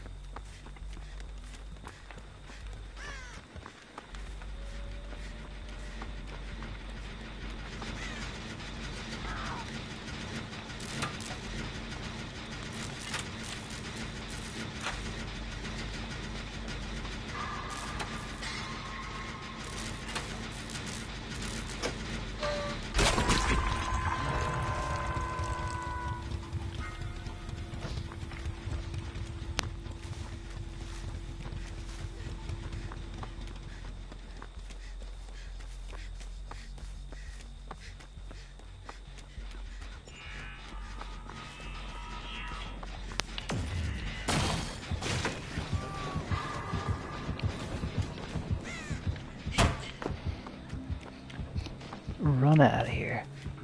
Run out of here.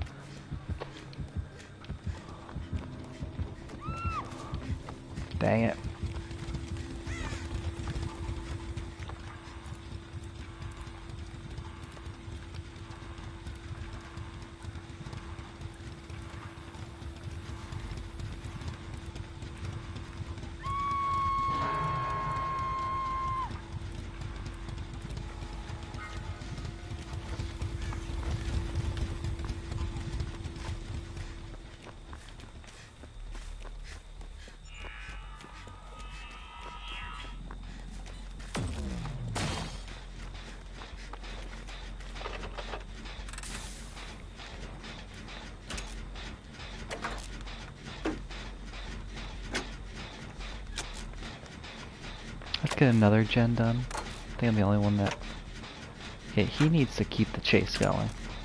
Dang it. Let's get another gen done. I think I'm the only one that... Okay, he needs to keep the chase going.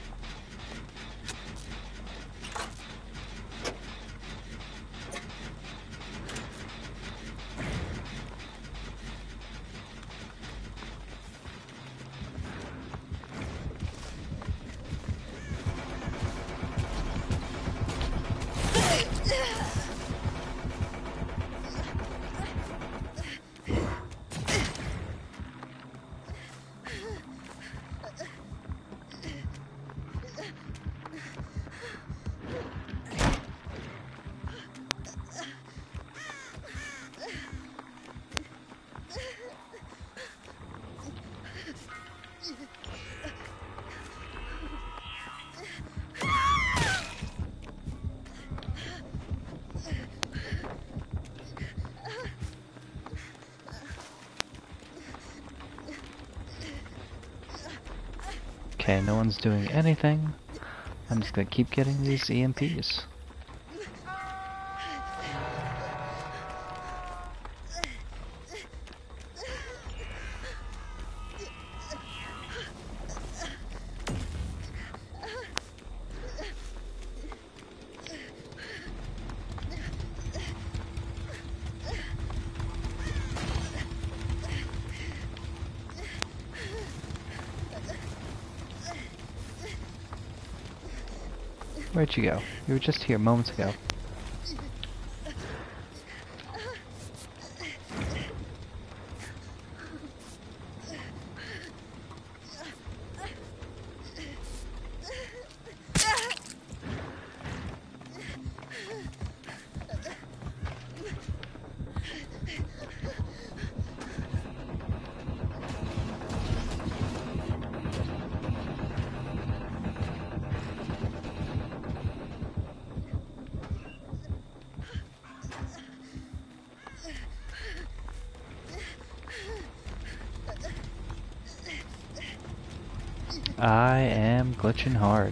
Okay, no one's doing anything. I'm just gonna keep getting these EMPs. Where'd you go? You were just here moments ago. I am glitching hard.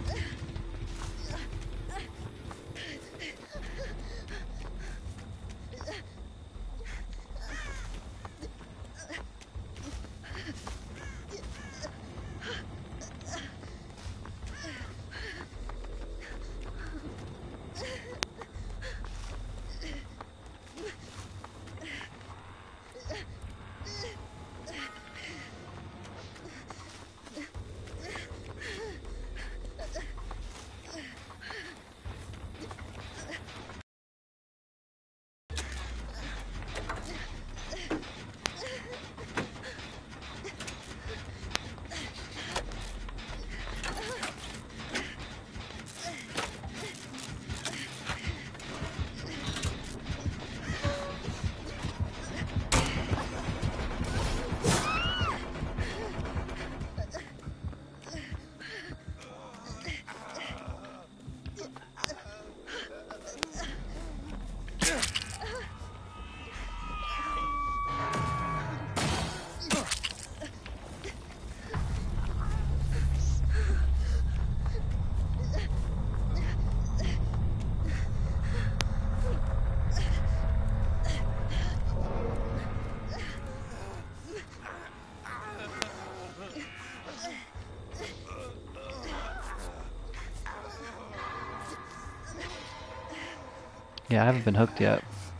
Yeah, I haven't been hooked yet.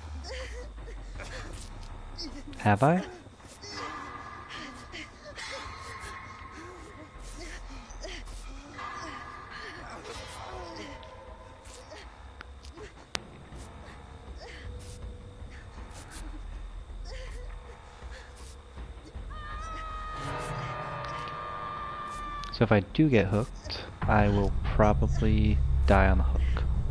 Have I? So if I do get hooked, I will probably die on the hook.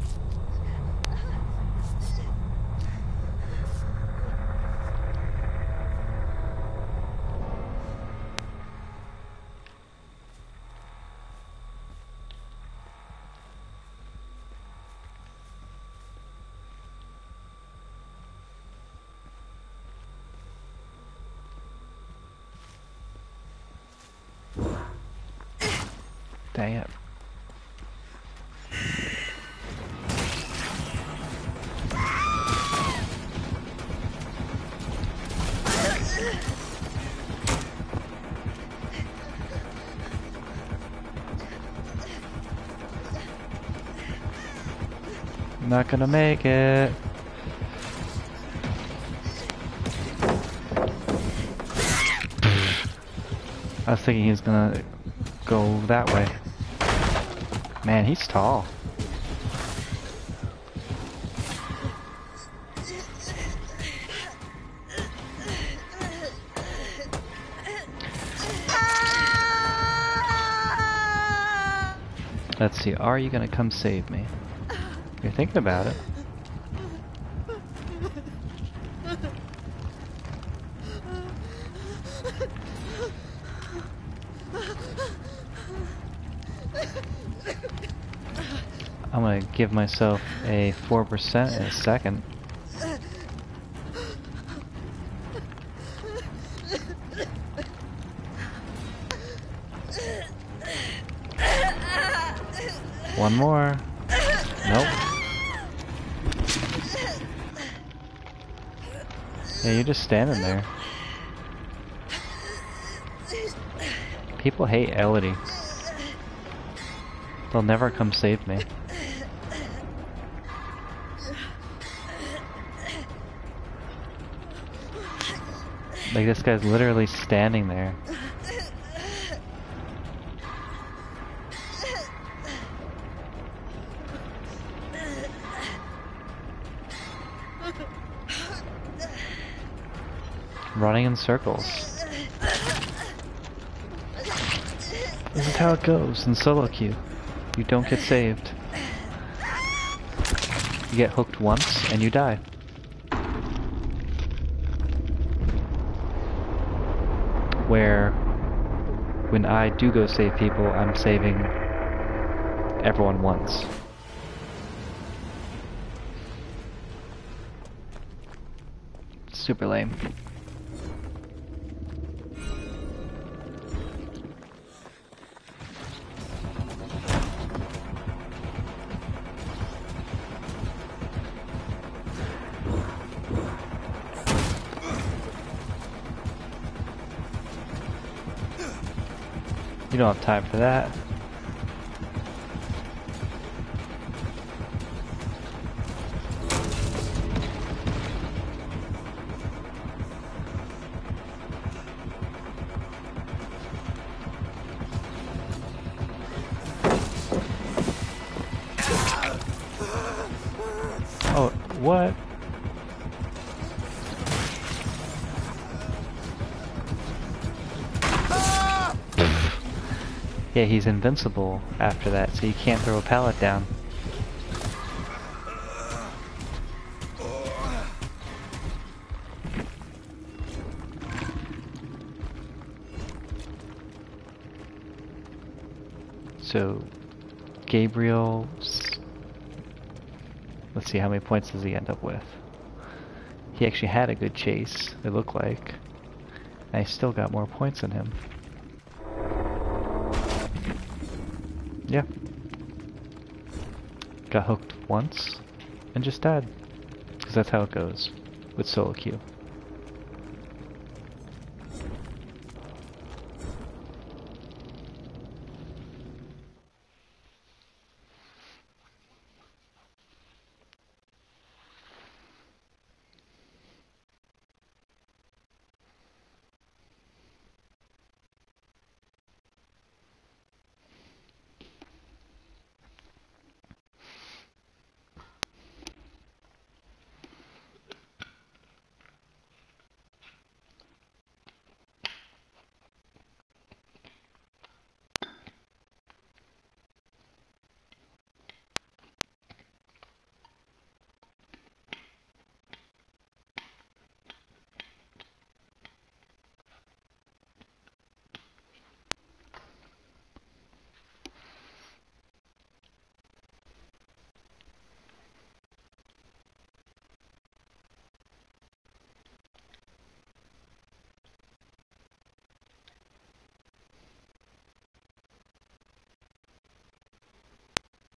Dang it. not gonna make it. I was thinking he was gonna go that way. Man, he's tall. Let's see, are you gonna come save me? You're thinking about it. I'm gonna give myself a 4% in a second. One more. Nope. Yeah, you're just standing there. People hate Elodie. They'll never come save me. Like, this guy's literally standing there. Running in circles. This is how it goes in solo queue. You don't get saved. You get hooked once and you die. Where when I do go save people, I'm saving everyone once. Super lame. You don't have time for that. Oh, what? Yeah, he's invincible after that, so you can't throw a pallet down. So, Gabriel... Let's see, how many points does he end up with? He actually had a good chase, it looked like. And I still got more points than him. Yeah. Got hooked once and just died. Because that's how it goes with solo queue.